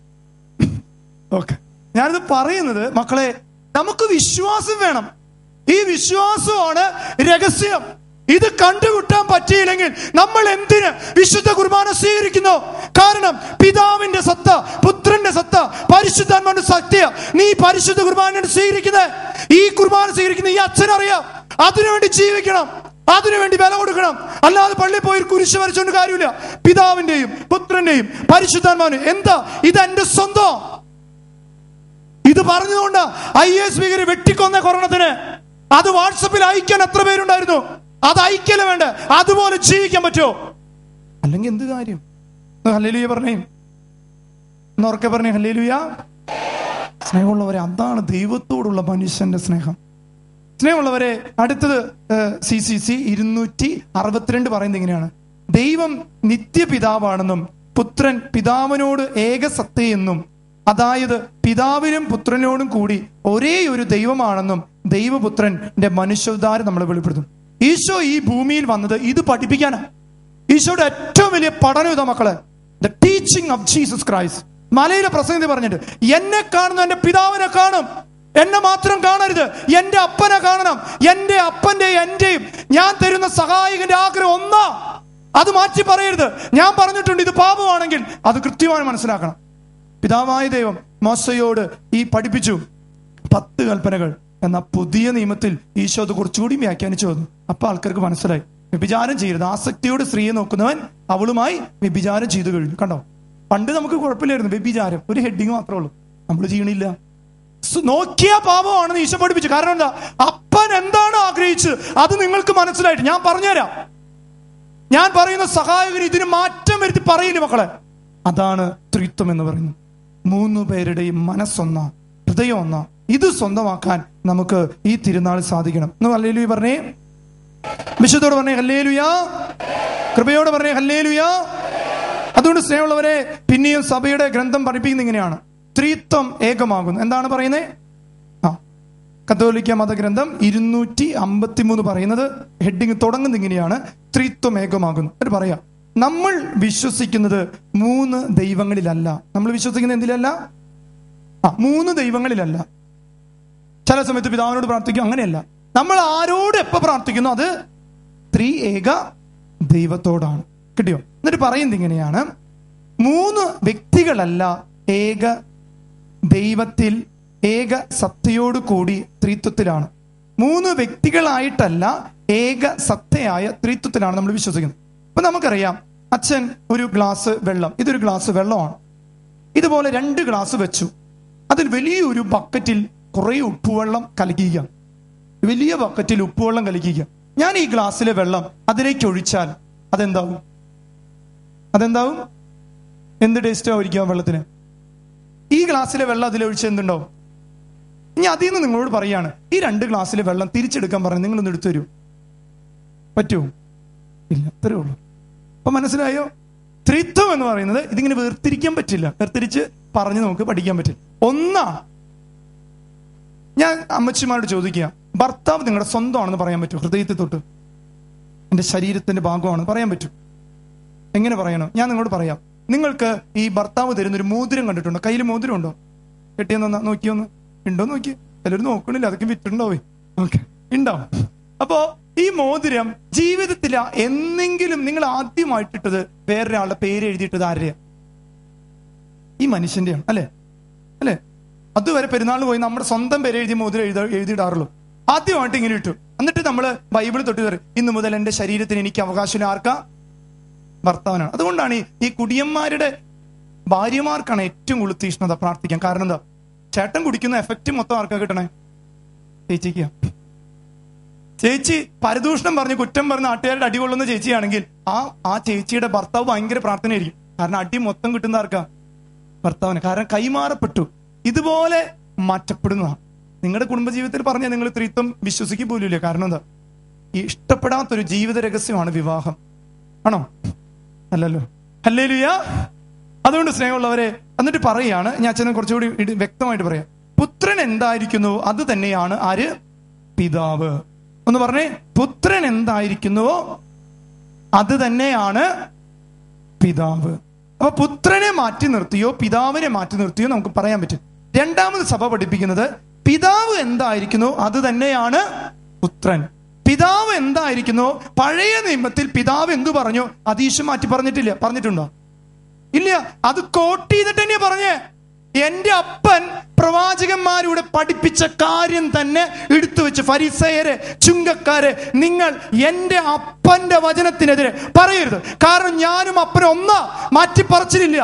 ഓക്കെ, ഞാനിത് പറയുന്നത് മക്കളെ, നമുക്ക് വിശ്വാസം വേണം. ഈ വിശ്വാസമാണ് രഹസ്യം. ഇത് കണ്ടുകിട്ടാൻ പറ്റിയില്ലെങ്കിൽ നമ്മൾ എന്തിന് വിശുദ്ധ കുർബാന സ്വീകരിക്കുന്നു? കാരണം പിതാവിന്റെ സത്ത, പുത്രന്റെ സത്ത, പരിശുദ്ധാത്മാവിന്റെ സത്യ നീ പരിശുദ്ധ കുർബാന സ്വീകരിക്കുന്നത്. ഈ കുർബാന സ്വീകരിക്കുന്ന ഈ അച്ഛനറിയാം. അതിനുവേണ്ടി ജീവിക്കണം, അതിനുവേണ്ടി വില കൊടുക്കണം. അല്ലാതെ പള്ളിയിൽ പോയി കുരിശ് വരച്ചുകൊണ്ട് കാര്യമില്ല. പിതാവിന്റെയും പുത്രന്റെയും പരിശുദ്ധാത്മാവിനും എന്താ ഇത് എന്റെ സ്വന്തം. ഇത് പറഞ്ഞുകൊണ്ട് ഐ എസ് ഭീകരെ വെട്ടിക്കൊന്ന കൊറോണത്തിന് അത് വാട്സപ്പിൽ അയക്കാൻ എത്ര പേരുണ്ടായിരുന്നു? അത് അയക്കല വേണ്ട, അതുപോലെ ജീവിക്കാൻ പറ്റുമോ? അല്ലെങ്കിൽ എന്ത് കാര്യം? ഹല്ലേലൂയ പറഞ്ഞേ, എന്നോർക്കെ പറഞ്ഞേ ഹല്ലേലൂയ. സ്നേഹമുള്ളവരെ, അതാണ് ദൈവത്തോടുള്ള മനുഷ്യന്റെ സ്നേഹം. സ്നേഹമുള്ളവരെ, അടുത്തത് സി സി സി ഇരുന്നൂറ്റി അറുപത്തിരണ്ട് പറയുന്നത് ഇങ്ങനെയാണ്: ദൈവം നിത്യപിതാവാണെന്നും പുത്രൻ പിതാവിനോട് ഏകസത്തയെന്നും, അതായത് പിതാവിനും പുത്രനോടും കൂടി ഒരേ ഒരു ദൈവമാണെന്നും ദൈവപുത്രന്റെ മനുഷ്യോദ്ധാരം നമ്മളെ വെളിപ്പെടുത്തും. ഈശോ ഈ ഭൂമിയിൽ വന്നത് ഇത് പഠിപ്പിക്കാനാണ്. ഈശോയുടെ ഏറ്റവും വലിയ പഠനം ഇതാ മക്കളെ, the teaching of Jesus Christ. മലയിലെ പ്രസംഗത്തിൽ പറഞ്ഞിട്ട്, എന്നെ കാണുന്ന എന്റെ പിതാവിനെ കാണും. എന്നെ മാത്രം കാണരുത്, എന്റെ അപ്പനെ കാണണം. എന്റെ അപ്പന്റെയും എന്റെയും ഞാൻ തരുന്ന സഹായകന്റെ ആഗ്രഹം ഒന്നാ. അത് മാറ്റി പറയരുത്. ഞാൻ പറഞ്ഞിട്ടുണ്ട് ഇത് പാപമാണെങ്കിൽ അത് കൃത്യമായി മനസ്സിലാക്കണം. പിതാവായ ദൈവം മോശയോട് ഈ പഠിപ്പിച്ചു പത്ത് കൽപ്പനകൾ എന്ന പുതിയ നിയമത്തിൽ ഈശോ അത് കുറച്ചുകൂടി വ്യാഖ്യാനിച്ചു വന്നു. അപ്പൊ ആൾക്കാർക്ക് മനസ്സിലായി, വ്യഭിചാരം ചെയ്യരുത്. ആസക്തിയോട് സ്ത്രീയെ നോക്കുന്നവൻ അവളുമായി വ്യഭിചാരം ചെയ്തു കഴിഞ്ഞു. കണ്ടോ, പണ്ട് നമുക്ക് കുഴപ്പമില്ലായിരുന്നു വ്യഭിചാരം, ഒരു ഹെഡിങ് മാത്രമേ ഉള്ളൂ. നമ്മൾ ചെയ്യണില്ല. നോക്കിയ പാപമാണെന്ന് ഈശോ പഠിപ്പിച്ചു. കാരണം എന്താ? അപ്പൻ എന്താണ് ആഗ്രഹിച്ചത് അത് നിങ്ങൾക്ക് മനസ്സിലായിട്ട് ഞാൻ പറഞ്ഞുതരാം. ഞാൻ പറയുന്ന സഹായകന് ഇതിന് മാറ്റം വരുത്തി പറയില്ല മക്കളെ. അതാണ് ത്രിത്വം എന്ന് പറയുന്നത്. മൂന്നു പേരുടെയും മനസ്സൊന്ന, ഹൃദയം ഒന്ന. ഇത് സ്വന്തമാക്കാൻ നമുക്ക് ഈ തിരുനാൾ സാധിക്കണം. ഒന്ന് ഹല്ലേലൂയ പറഞ്ഞേ, വിശുദ്ധോട് പറഞ്ഞേ ഹല്ലേലൂയ, കൃപയോട് പറഞ്ഞേ ഹല്ലേലൂയ. അതുകൊണ്ട് സ്നേഹമുള്ളവരെ, പിന്നെയും സഭയുടെ ഗ്രന്ഥം പഠിപ്പിക്കുന്ന ഇങ്ങനെയാണ്, ത്രിത്വം ഏകമാകുന്നു. എന്താണ് പറയുന്നത്? ആ കത്തോലിക്ക മതഗ്രന്ഥം ഇരുന്നൂറ്റി അമ്പത്തി മൂന്ന് പറയുന്നത്, ഹെഡിങ് തുടങ്ങുന്നത് ഇങ്ങനെയാണ്, ത്രിത്വം ഏകമാകുന്നു. എന്നിട്ട് പറയാം, നമ്മൾ വിശ്വസിക്കുന്നത് മൂന്ന് ദൈവങ്ങളിലല്ല. നമ്മൾ വിശ്വസിക്കുന്നത് എന്തിലല്ല? ആ മൂന്ന് ദൈവങ്ങളിലല്ല. ചില സമയത്ത് പിതാവിനോട് പ്രാർത്ഥിക്കും, അങ്ങനെയല്ല. നമ്മൾ ആരോട് എപ്പോ പ്രാർത്ഥിക്കുന്നു അത് ത്രി ഏക ദൈവത്തോടാണ്. കിട്ടിയോ? എന്നിട്ട് പറയുന്നത് ഇങ്ങനെയാണ്, മൂന്ന് വ്യക്തികളല്ല, ഏക ദൈവത്തിൽ ഏക സത്തയോട് കൂടി ത്രിത്വത്തിലാണ്. മൂന്ന് വ്യക്തികളായിട്ടല്ല, ഏക സത്തയായ ത്രിത്വത്തിലാണ് നമ്മൾ വിശ്വസിക്കുന്നത്. അപ്പൊ നമുക്കറിയാം, അച്ഛൻ ഒരു ഗ്ലാസ് വെള്ളം, ഇതൊരു ഗ്ലാസ് വെള്ളമാണ്. ഇതുപോലെ രണ്ട് ഗ്ലാസ് വെച്ചു. അതിൽ വലിയൊരു ബക്കറ്റിൽ കുറെ ഉപ്പുവെള്ളം കലക്കിക്കുക. വലിയ ബക്കറ്റിൽ ഉപ്പുവെള്ളം കലക്കിക്കുക. ഞാൻ ഈ ഗ്ലാസ്സിലെ വെള്ളം അതിലേക്ക് ഒഴിച്ചാൽ അതെന്താവും? അതെന്താവും? എന്ത് ടേസ്റ്റ് ആയിരിക്കും വെള്ളത്തിന്? ഈ ഗ്ലാസ്സിലെ വെള്ളം അതിലൊഴിച്ച് എന്തുണ്ടാവും? ഇനി അതിൽ നിന്ന് നിങ്ങളോട് പറയാണ്, ഈ രണ്ട് ഗ്ലാസ്സിലെ വെള്ളം തിരിച്ചെടുക്കാൻ പറഞ്ഞു, നിങ്ങളൊന്ന് എടുത്തു തരൂ. പറ്റുമോ? ഇല്ല. അത്രേ ഉള്ളൂ. അപ്പൊ മനസ്സിലായോ? ത്രിത്വം എന്ന് പറയുന്നത് ഇതിങ്ങനെ വേർതിരിക്കാൻ പറ്റില്ല. വേർതിരിച്ച് പറഞ്ഞ് നമുക്ക് പഠിക്കാൻ പറ്റില്ല. ഒന്നാ ഞാൻ അമ്മച്ചിമാരോട് ചോദിക്കുക, ഭർത്താവ് നിങ്ങളുടെ സ്വന്തമാണെന്ന് പറയാൻ പറ്റുമോ? ഹൃദയത്തിൽ തൊട്ട് എന്റെ ശരീരത്തിന്റെ ഭാഗമാണെന്ന് പറയാൻ പറ്റും? എങ്ങനെ പറയണം? ഞാൻ നിങ്ങളോട് പറയാം. നിങ്ങൾക്ക് ഈ ഭർത്താവ് തരുന്നൊരു മോതിരം കണ്ടിട്ടുണ്ടോ? കയ്യിൽ മോതിരം ഉണ്ടോ? കെട്ടിയെന്ന് നോക്കിയൊന്ന് ഉണ്ടോ നോക്കി. ചിലർ നോക്കണില്ല, അതൊക്കെ വിറ്റുണ്ടാവേ. ഓക്കെ, ഉണ്ടാവും. അപ്പോ ഈ മോതിരം ജീവിതത്തിൽ എന്നെങ്കിലും നിങ്ങൾ ആദ്യമായിട്ടിട്ടത് വേറൊരാളുടെ പേര് എഴുതിയിട്ടത് ആരുടെയാ? ഈ മനുഷ്യന്റെയാണ്. അല്ലെ അല്ലെ അതുവരെ പെരുന്നാളിന് പോയി നമ്മുടെ സ്വന്തം പേര് എഴുതിയ മോതിരം എഴുത എഴുതിയിടാറുള്ളൂ. ആദ്യമായിട്ട് ഇങ്ങനെ ഇട്ടു. എന്നിട്ട് നമ്മള് ബൈബിൾ തൊട്ട് കയറി, ഇന്നു മുതൽ എന്റെ ശരീരത്തിന് എനിക്ക് അവകാശം ആർക്കാ? ഭർത്താവിനാണ്. അതുകൊണ്ടാണ് ഈ കുടിയന്മാരുടെ ഭാര്യമാർക്കാണ് ഏറ്റവും കൂടുതൽ തീഷ്ണത പ്രാർത്ഥിക്കാൻ. കാരണം എന്താ? ചേട്ടൻ കുടിക്കുന്ന എഫക്റ്റ് മൊത്തം ആർക്കാ കിട്ടണേ? ചേച്ചിക്കാ. ചേച്ചി പരദൂഷണം പറഞ്ഞ് കുറ്റം പറഞ്ഞ് നാട്ടുകാരുടെ അടി കൊള്ളുന്ന ചേച്ചിയാണെങ്കിൽ ആ ആ ചേച്ചിയുടെ ഭർത്താവ് ഭയങ്കര പ്രാർത്ഥനയായിരിക്കും. കാരണം അടി മൊത്തം കിട്ടുന്ന ആർക്കാ? ഭർത്താവിന്. കാരണം കൈമാറപ്പെട്ടു. ഇതുപോലെ മാറ്റപ്പെടുന്നതാണ്. നിങ്ങളുടെ കുടുംബജീവിതത്തിൽ പറഞ്ഞാൽ നിങ്ങൾ ത്രിത്വം വിശ്വസിക്കുക പോലുമില്ല. കാരണം എന്താ? ഈ ഇഷ്ടപ്പെടാത്തൊരു ജീവിത രഹസ്യമാണ് വിവാഹം. ആണോ? അല്ലല്ലോ. ഹല്ലേലൂയ. അതുകൊണ്ട് സ്നേഹമുള്ളവരെ, എന്നിട്ട് പറയാണ്, ഞാൻ അച്ഛനെ കുറച്ചുകൂടി വ്യക്തമായിട്ട് പറയാം, പുത്രൻ എന്തായിരിക്കുന്നു അത് തന്നെയാണ് ആര്? പിതാവ്. ഒന്ന് പറഞ്ഞേ, പുത്രൻ എന്തായിരിക്കുന്നുവോ അത് തന്നെയാണ് പിതാവ്. അപ്പൊ പുത്രനെ മാറ്റി നിർത്തിയോ പിതാവിനെ മാറ്റി നിർത്തിയോ നമുക്ക് പറയാൻ പറ്റും. രണ്ടാമത് സഭ പഠിപ്പിക്കുന്നത്, പിതാവ് എന്തായിരിക്കുന്നു അത് തന്നെയാണ് പുത്രൻ. പിതാവ് എന്തായിരിക്കുന്നു? പഴയ നിയമത്തിൽ പിതാവ് എന്തു പറഞ്ഞു? അത് ഈശോ മാറ്റി പറഞ്ഞിട്ടില്ല. പറഞ്ഞിട്ടുണ്ടോ? ഇല്ല. അത് കോട്ട് ചെയ്തിട്ട് തന്നെയാ പറഞ്ഞേ. എന്റെ അപ്പൻ പ്രവാചകന്മാരുടെ പഠിപ്പിച്ച കാര്യം തന്നെ എടുത്തു വെച്ച്, ഫരിസയരെ, ചുങ്കക്കാരെ, നിങ്ങൾ എന്റെ അപ്പന്റെ വചനത്തിനെതിരെ പറയരുത്. കാരണം ഞാനും അപ്പനും ഒന്നാ, മാറ്റി പറിച്ചില്ല.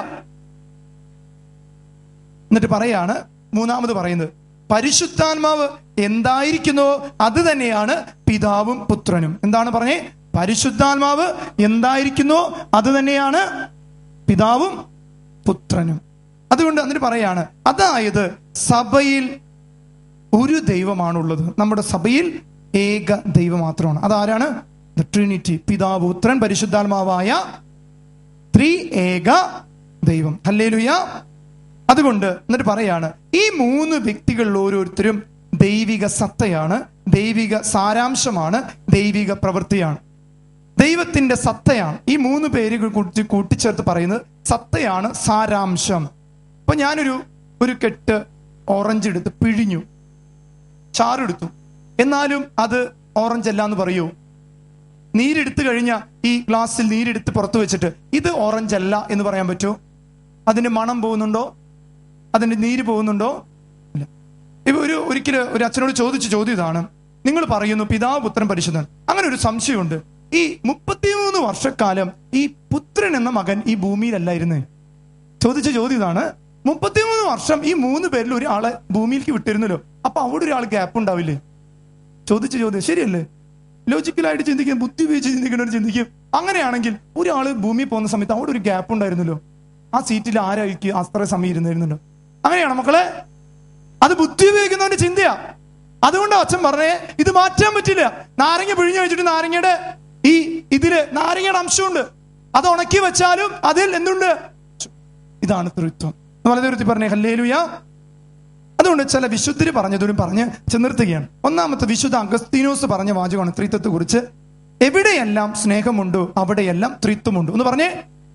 എന്നിട്ട് പറയാണ്, മൂന്നാമത് പറയുന്നത്, പരിശുദ്ധാത്മാവ് എന്തായിരിക്കുന്നോ അത് തന്നെയാണ് പിതാവും പുത്രനും. എന്താണ് പറഞ്ഞേ? പരിശുദ്ധാത്മാവ് എന്തായിരിക്കുന്നോ അത് തന്നെയാണ് പിതാവും പുത്രനും. അതുകൊണ്ട് എന്നിട്ട് പറയാണ്, അതായത് സഭയിൽ ഒരു ദൈവമാണുള്ളത്. നമ്മുടെ സഭയിൽ ഏക ദൈവം മാത്രമാണ്. അതാരാണ്? The Trinity. പിതാവ്, പുത്രൻ, പരിശുദ്ധാത്മാവായ ത്രി ഏക ദൈവം. ഹല്ലേലൂയ. അതുകൊണ്ട് എന്നിട്ട് പറയാണ്, ഈ മൂന്ന് വ്യക്തികളിൽ ഓരോരുത്തരും ദൈവിക സത്തയാണ്, ദൈവിക സാരാംശമാണ്, ദൈവിക പ്രവൃത്തിയാണ്, ദൈവത്തിന്റെ സത്തയാണ്. ഈ മൂന്ന് പേരുകൾ കൂട്ടി കൂട്ടിച്ചേർത്ത് പറയുന്നത് സത്തയാണ്, സാരാംശം. അപ്പൊ ഞാനൊരു ഒരു കെട്ട് ഓറഞ്ച് എടുത്ത് പിഴിഞ്ഞു, ചാറെടുത്തു, എന്നാലും അത് ഓറഞ്ച് അല്ല എന്ന് പറയൂ? നീരെടുത്തു കഴിഞ്ഞ ഈ ഗ്ലാസ്സിൽ നീരെടുത്ത് പുറത്തു വെച്ചിട്ട് ഇത് ഓറഞ്ച് അല്ല എന്ന് പറയാൻ പറ്റുമോ? അതിന്റെ മണം പോകുന്നുണ്ടോ? അതിന്റെ നീര് പോകുന്നുണ്ടോ? ഇല്ല. ഇപ്പൊ ഒരു ഒരിക്കലും ഒരു അച്ഛനോട് ചോദിച്ച ചോദ്യം ഇതാണ്, നിങ്ങൾ പറയുന്നു പിതാവ്, പുത്രൻ, പരിശുദ്ധൻ. അങ്ങനെ ഒരു സംശയമുണ്ട്. ഈ മുപ്പത്തിമൂന്ന് വർഷക്കാലം ഈ പുത്രൻ എന്ന മകൻ ഈ ഭൂമിയിലല്ലായിരുന്നേ? ചോദിച്ച ചോദ്യം ഇതാണ്. മുപ്പത്തിമൂന്ന് വർഷം ഈ മൂന്ന് പേരിൽ ഒരാളെ ഭൂമിയിലേക്ക് വിട്ടിരുന്നല്ലോ. അപ്പൊ അവിടെ ഒരാൾ ഗ്യാപ്പ് ഉണ്ടാവില്ലേ? ചോദിച്ച ചോദ്യം ശരിയല്ലേ? ലോജിക്കലായിട്ട് ചിന്തിക്കും, ബുദ്ധി ഉപയോഗിച്ച് ചിന്തിക്കുന്നവർ ചിന്തിക്കും. അങ്ങനെയാണെങ്കിൽ ഒരാൾ ഭൂമിയിൽ പോകുന്ന സമയത്ത് അവിടെ ഒരു ഗ്യാപ്പ് ഉണ്ടായിരുന്നല്ലോ, ആ സീറ്റിൽ ആരായിരിക്കും അത്ര സമയം ഇരുന്നിരുന്നല്ലോ. അങ്ങനെയാണോ മക്കളെ? അത് ബുദ്ധി ഉപയോഗിക്കുന്നവന്റെ ചിന്തയാ. അതുകൊണ്ട് അച്ഛൻ പറഞ്ഞേ ഇത് മാറ്റാൻ പറ്റില്ല. നാരങ്ങ പിഴിഞ്ഞു വെച്ചിട്ട് നാരങ്ങയുടെ ഈ ഇതില് നാരങ്ങയുടെ അംശമുണ്ട്, അത് ഉണക്കി വെച്ചാലും അതിൽ എന്തുണ്ട്? ഇതാണ് ത്രിത്വം. വളരെ പറഞ്ഞേ ഹല്ലേലൂയ. അതുകൊണ്ട് ചില വിശുദ്ധര് പറഞ്ഞതും പറഞ്ഞ് ചെന്നിർത്തുകയാണ്. ഒന്നാമത്തെ വിശുദ്ധ അഗസ്തീനോസ് പറഞ്ഞ വാചകമാണ് ത്രിത്വത്തെ കുറിച്ച്. എവിടെയെല്ലാം സ്നേഹമുണ്ടോ അവിടെയെല്ലാം ത്രിത്വമുണ്ട് എന്ന് പറഞ്ഞേ.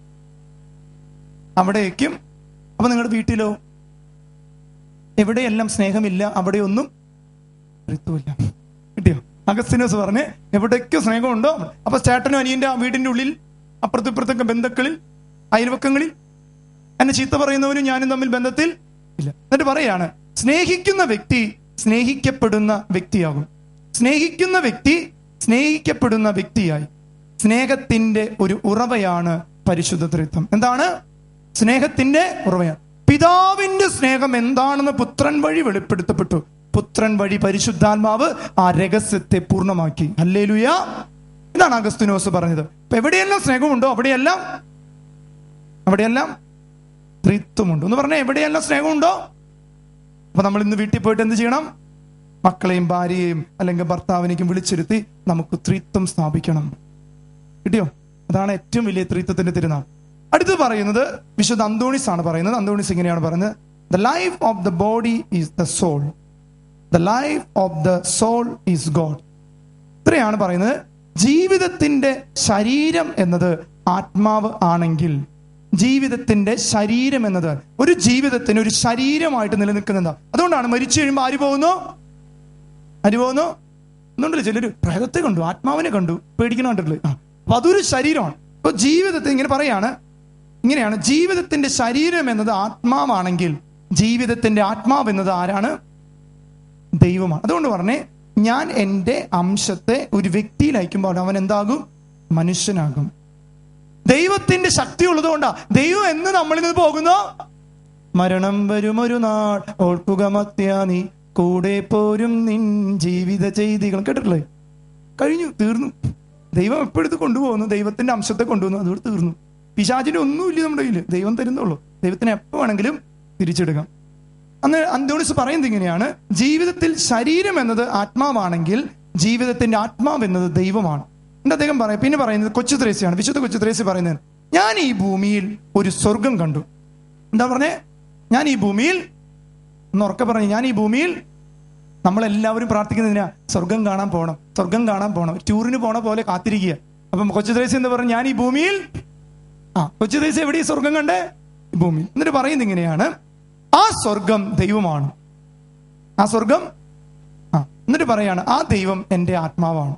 അവിടേക്കും. അപ്പൊ നിങ്ങളുടെ വീട്ടിലോ എവിടെയെല്ലാം സ്നേഹമില്ല അവിടെയൊന്നും ത്രിത്വമില്ല. കിട്ടിയോ? അഗസ്തീനോസ് പറഞ്ഞ് എവിടേക്കോ സ്നേഹമുണ്ടോ. അപ്പൊ ചേട്ടനും അനിയന്റെ വീടിന്റെ ഉള്ളിൽ അപ്പുറത്തും ഇപ്പുറത്തൊക്കെ ബന്ധുക്കളിൽ അയൽവക്കങ്ങളിൽ എന്നെ ചീത്ത പറയുന്നവനും ഞാനും തമ്മിൽ ബന്ധത്തിൽ ഇല്ല. എന്നിട്ട് പറയാണ് സ്നേഹിക്കുന്ന വ്യക്തി സ്നേഹിക്കപ്പെടുന്ന വ്യക്തിയാകും. സ്നേഹിക്കുന്ന വ്യക്തി സ്നേഹിക്കപ്പെടുന്ന വ്യക്തിയായി. സ്നേഹത്തിന്റെ ഒരു ഉറവയാണ് പരിശുദ്ധ ത്രിത്വം. എന്താണ്? സ്നേഹത്തിന്റെ ഉറവയാണ്. പിതാവിന്റെ സ്നേഹം എന്താണെന്ന് പുത്രൻ വഴി വെളിപ്പെടുത്തപ്പെട്ടു. പുത്രൻ വഴി പരിശുദ്ധാത്മാവ് ആ രഹസ്യത്തെ പൂർണ്ണമാക്കി. ഹല്ലേലൂയ. ഇതാണ് അഗസ്തീനോസ് പറഞ്ഞത്. അപ്പൊ എവിടെയെല്ലാം സ്നേഹമുണ്ടോ അവിടെയെല്ലാം അവിടെയെല്ലാം ത്രിത്വമുണ്ട് എന്ന് പറഞ്ഞാൽ എവിടെയെല്ലാം സ്നേഹമുണ്ടോ. അപ്പൊ നമ്മൾ ഇന്ന് വീട്ടിൽ പോയിട്ട് എന്ത് ചെയ്യണം? മക്കളെയും ഭാര്യയെയും അല്ലെങ്കിൽ ഭർത്താവിനേക്കും വിളിച്ചിരുത്തി നമുക്ക് ത്രിത്വം സ്ഥാപിക്കണം. കിട്ടിയോ? അതാണ് ഏറ്റവും വലിയ ത്രിത്വത്തിന്റെ തിരുനാൾ. അടുത്ത് പറയുന്നത് വിശുദ്ധ അന്തോണീസ് ആണ് പറയുന്നത്. അന്തോണീസ് ഇങ്ങനെയാണ് പറയുന്നത്: the life of the body is the soul, the life of the soul is God. ഇത്രയാണ് പറയുന്നത്. ജീവിതത്തിന്റെ ശരീരം എന്നത് ആത്മാവ് ആണെങ്കിൽ, ജീവിതത്തിന്റെ ശരീരം എന്നത് ഒരു ജീവിതത്തിന് ഒരു ശരീരമായിട്ട് നിലനിൽക്കുന്നതാ. അതുകൊണ്ടാണ് മരിച്ചു കഴിയുമ്പോൾ ആര് പോകുന്നു? ആര് പോകുന്നു? എന്നുണ്ടല്ലോ ചിലര് പ്രേതത്തെ കണ്ടു, ആത്മാവിനെ കണ്ടു, പേടിക്കണം കണ്ടിട്ടില്ലേ? അപ്പൊ അതൊരു ശരീരമാണ്. അപ്പൊ ജീവിതത്തെ ഇങ്ങനെ പറയാണ്, ഇങ്ങനെയാണ് ജീവിതത്തിന്റെ ശരീരം എന്നത് ആത്മാവാണെങ്കിൽ ജീവിതത്തിന്റെ ആത്മാവ് എന്നത് ആരാണ്? ദൈവമാണ്. അതുകൊണ്ട് പറഞ്ഞേ, ഞാൻ എൻ്റെ അംശത്തെ ഒരു വ്യക്തിയിൽ അയക്കുമ്പോൾ അവൻ എന്താകും? മനുഷ്യനാകും. ദൈവത്തിന്റെ ശക്തി ഉള്ളതുകൊണ്ടാ. ദൈവം എന്ന് നമ്മളിൽ നിന്ന് പോകുന്നു. മരണം വരുമൊരു നാൾ ഓർക്കുക മത്യാ നീ കൂടെ പോരും നിൻ ജീവിത ചെയ്തികൾ. കേട്ടിട്ടില്ലേ? കഴിഞ്ഞു, തീർന്നു. ദൈവം എപ്പോഴത്തെ കൊണ്ടുപോകുന്നു? ദൈവത്തിന്റെ അംശത്തെ കൊണ്ടുപോകുന്നു. അതോട് തീർന്നു. പിശാചിന്റെ ഒന്നുമില്ല നമ്മുടെ കയ്യിൽ. ദൈവം തരുന്നുള്ളൂ. ദൈവത്തിന് എപ്പോ വേണമെങ്കിലും തിരിച്ചെടുക്കാം. അന്ന് അന്തോണീസ് പറയുന്നത് ഇങ്ങനെയാണ്: ജീവിതത്തിൽ ശരീരം എന്നത് ആത്മാവാണെങ്കിൽ ജീവിതത്തിന്റെ ആത്മാവ് എന്നത് ദൈവമാണ്. എന്നിട്ട് അദ്ദേഹം പറയാം, പിന്നെ പറയുന്നത് കൊച്ചു ത്രേസ്യാണ്, വിശുദ്ധ കൊച്ചു ത്രേസ്യ പറയുന്നത്: ഞാൻ ഈ ഭൂമിയിൽ ഒരു സ്വർഗം കണ്ടു. എന്താ പറഞ്ഞേ? ഞാൻ ഈ ഭൂമിയിൽ, ഒന്ന് ഉറക്കെ പറഞ്ഞു, ഞാൻ ഈ ഭൂമിയിൽ. നമ്മളെല്ലാവരും പ്രാർത്ഥിക്കുന്നതിനാ സ്വർഗം കാണാൻ പോകണം, സ്വർഗം കാണാൻ പോകണം, ടൂറിന് പോണ പോലെ കാത്തിരിക്കുക. അപ്പം കൊച്ചു ത്രേസ്യ എന്താ പറഞ്ഞു? ഞാൻ ഈ ഭൂമിയിൽ. ആ കൊച്ചു ത്രേസ്യ എവിടെ ഈ സ്വർഗം കണ്ടേ? ഭൂമിയിൽ. എന്നിട്ട് പറയുന്നത് ഇങ്ങനെയാണ്: ആ സ്വർഗം ദൈവമാണ്. ആ സ്വർഗം ആ എന്നിട്ട് പറയാണ്, ആ ദൈവം എൻ്റെ ആത്മാവാണ്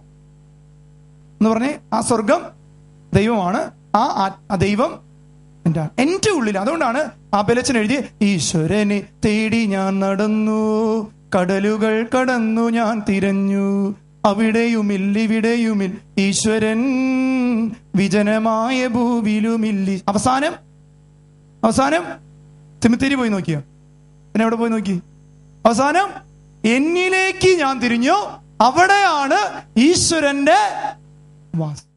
എന്ന് പറഞ്ഞേ. ആ സ്വർഗം ദൈവമാണ്, ആ ദൈവം എൻ്റെ എൻ്റെ ഉള്ളിൽ. അതുകൊണ്ടാണ് ആ ബലച്ചൻ എഴുതി: ഈശ്വരനെ തേടി ഞാൻ നടന്നു, കടലുകൾ കടന്നു ഞാൻ തിരഞ്ഞു, അവിടെയുമില്ല ഇവിടെയുമിൽ ഈശ്വരൻ, വിജനമായ ഭൂവിലുമില്ലി. അവസാനം അവസാനം തിമിത്തേരി പോയി നോക്കിയോ? പിന്നെ എവിടെ പോയി നോക്കി? അവസാനം എന്നിലേക്ക് ഞാൻ തിരിഞ്ഞു, അവിടെയാണ് ഈശ്വരന്റെ വാസം.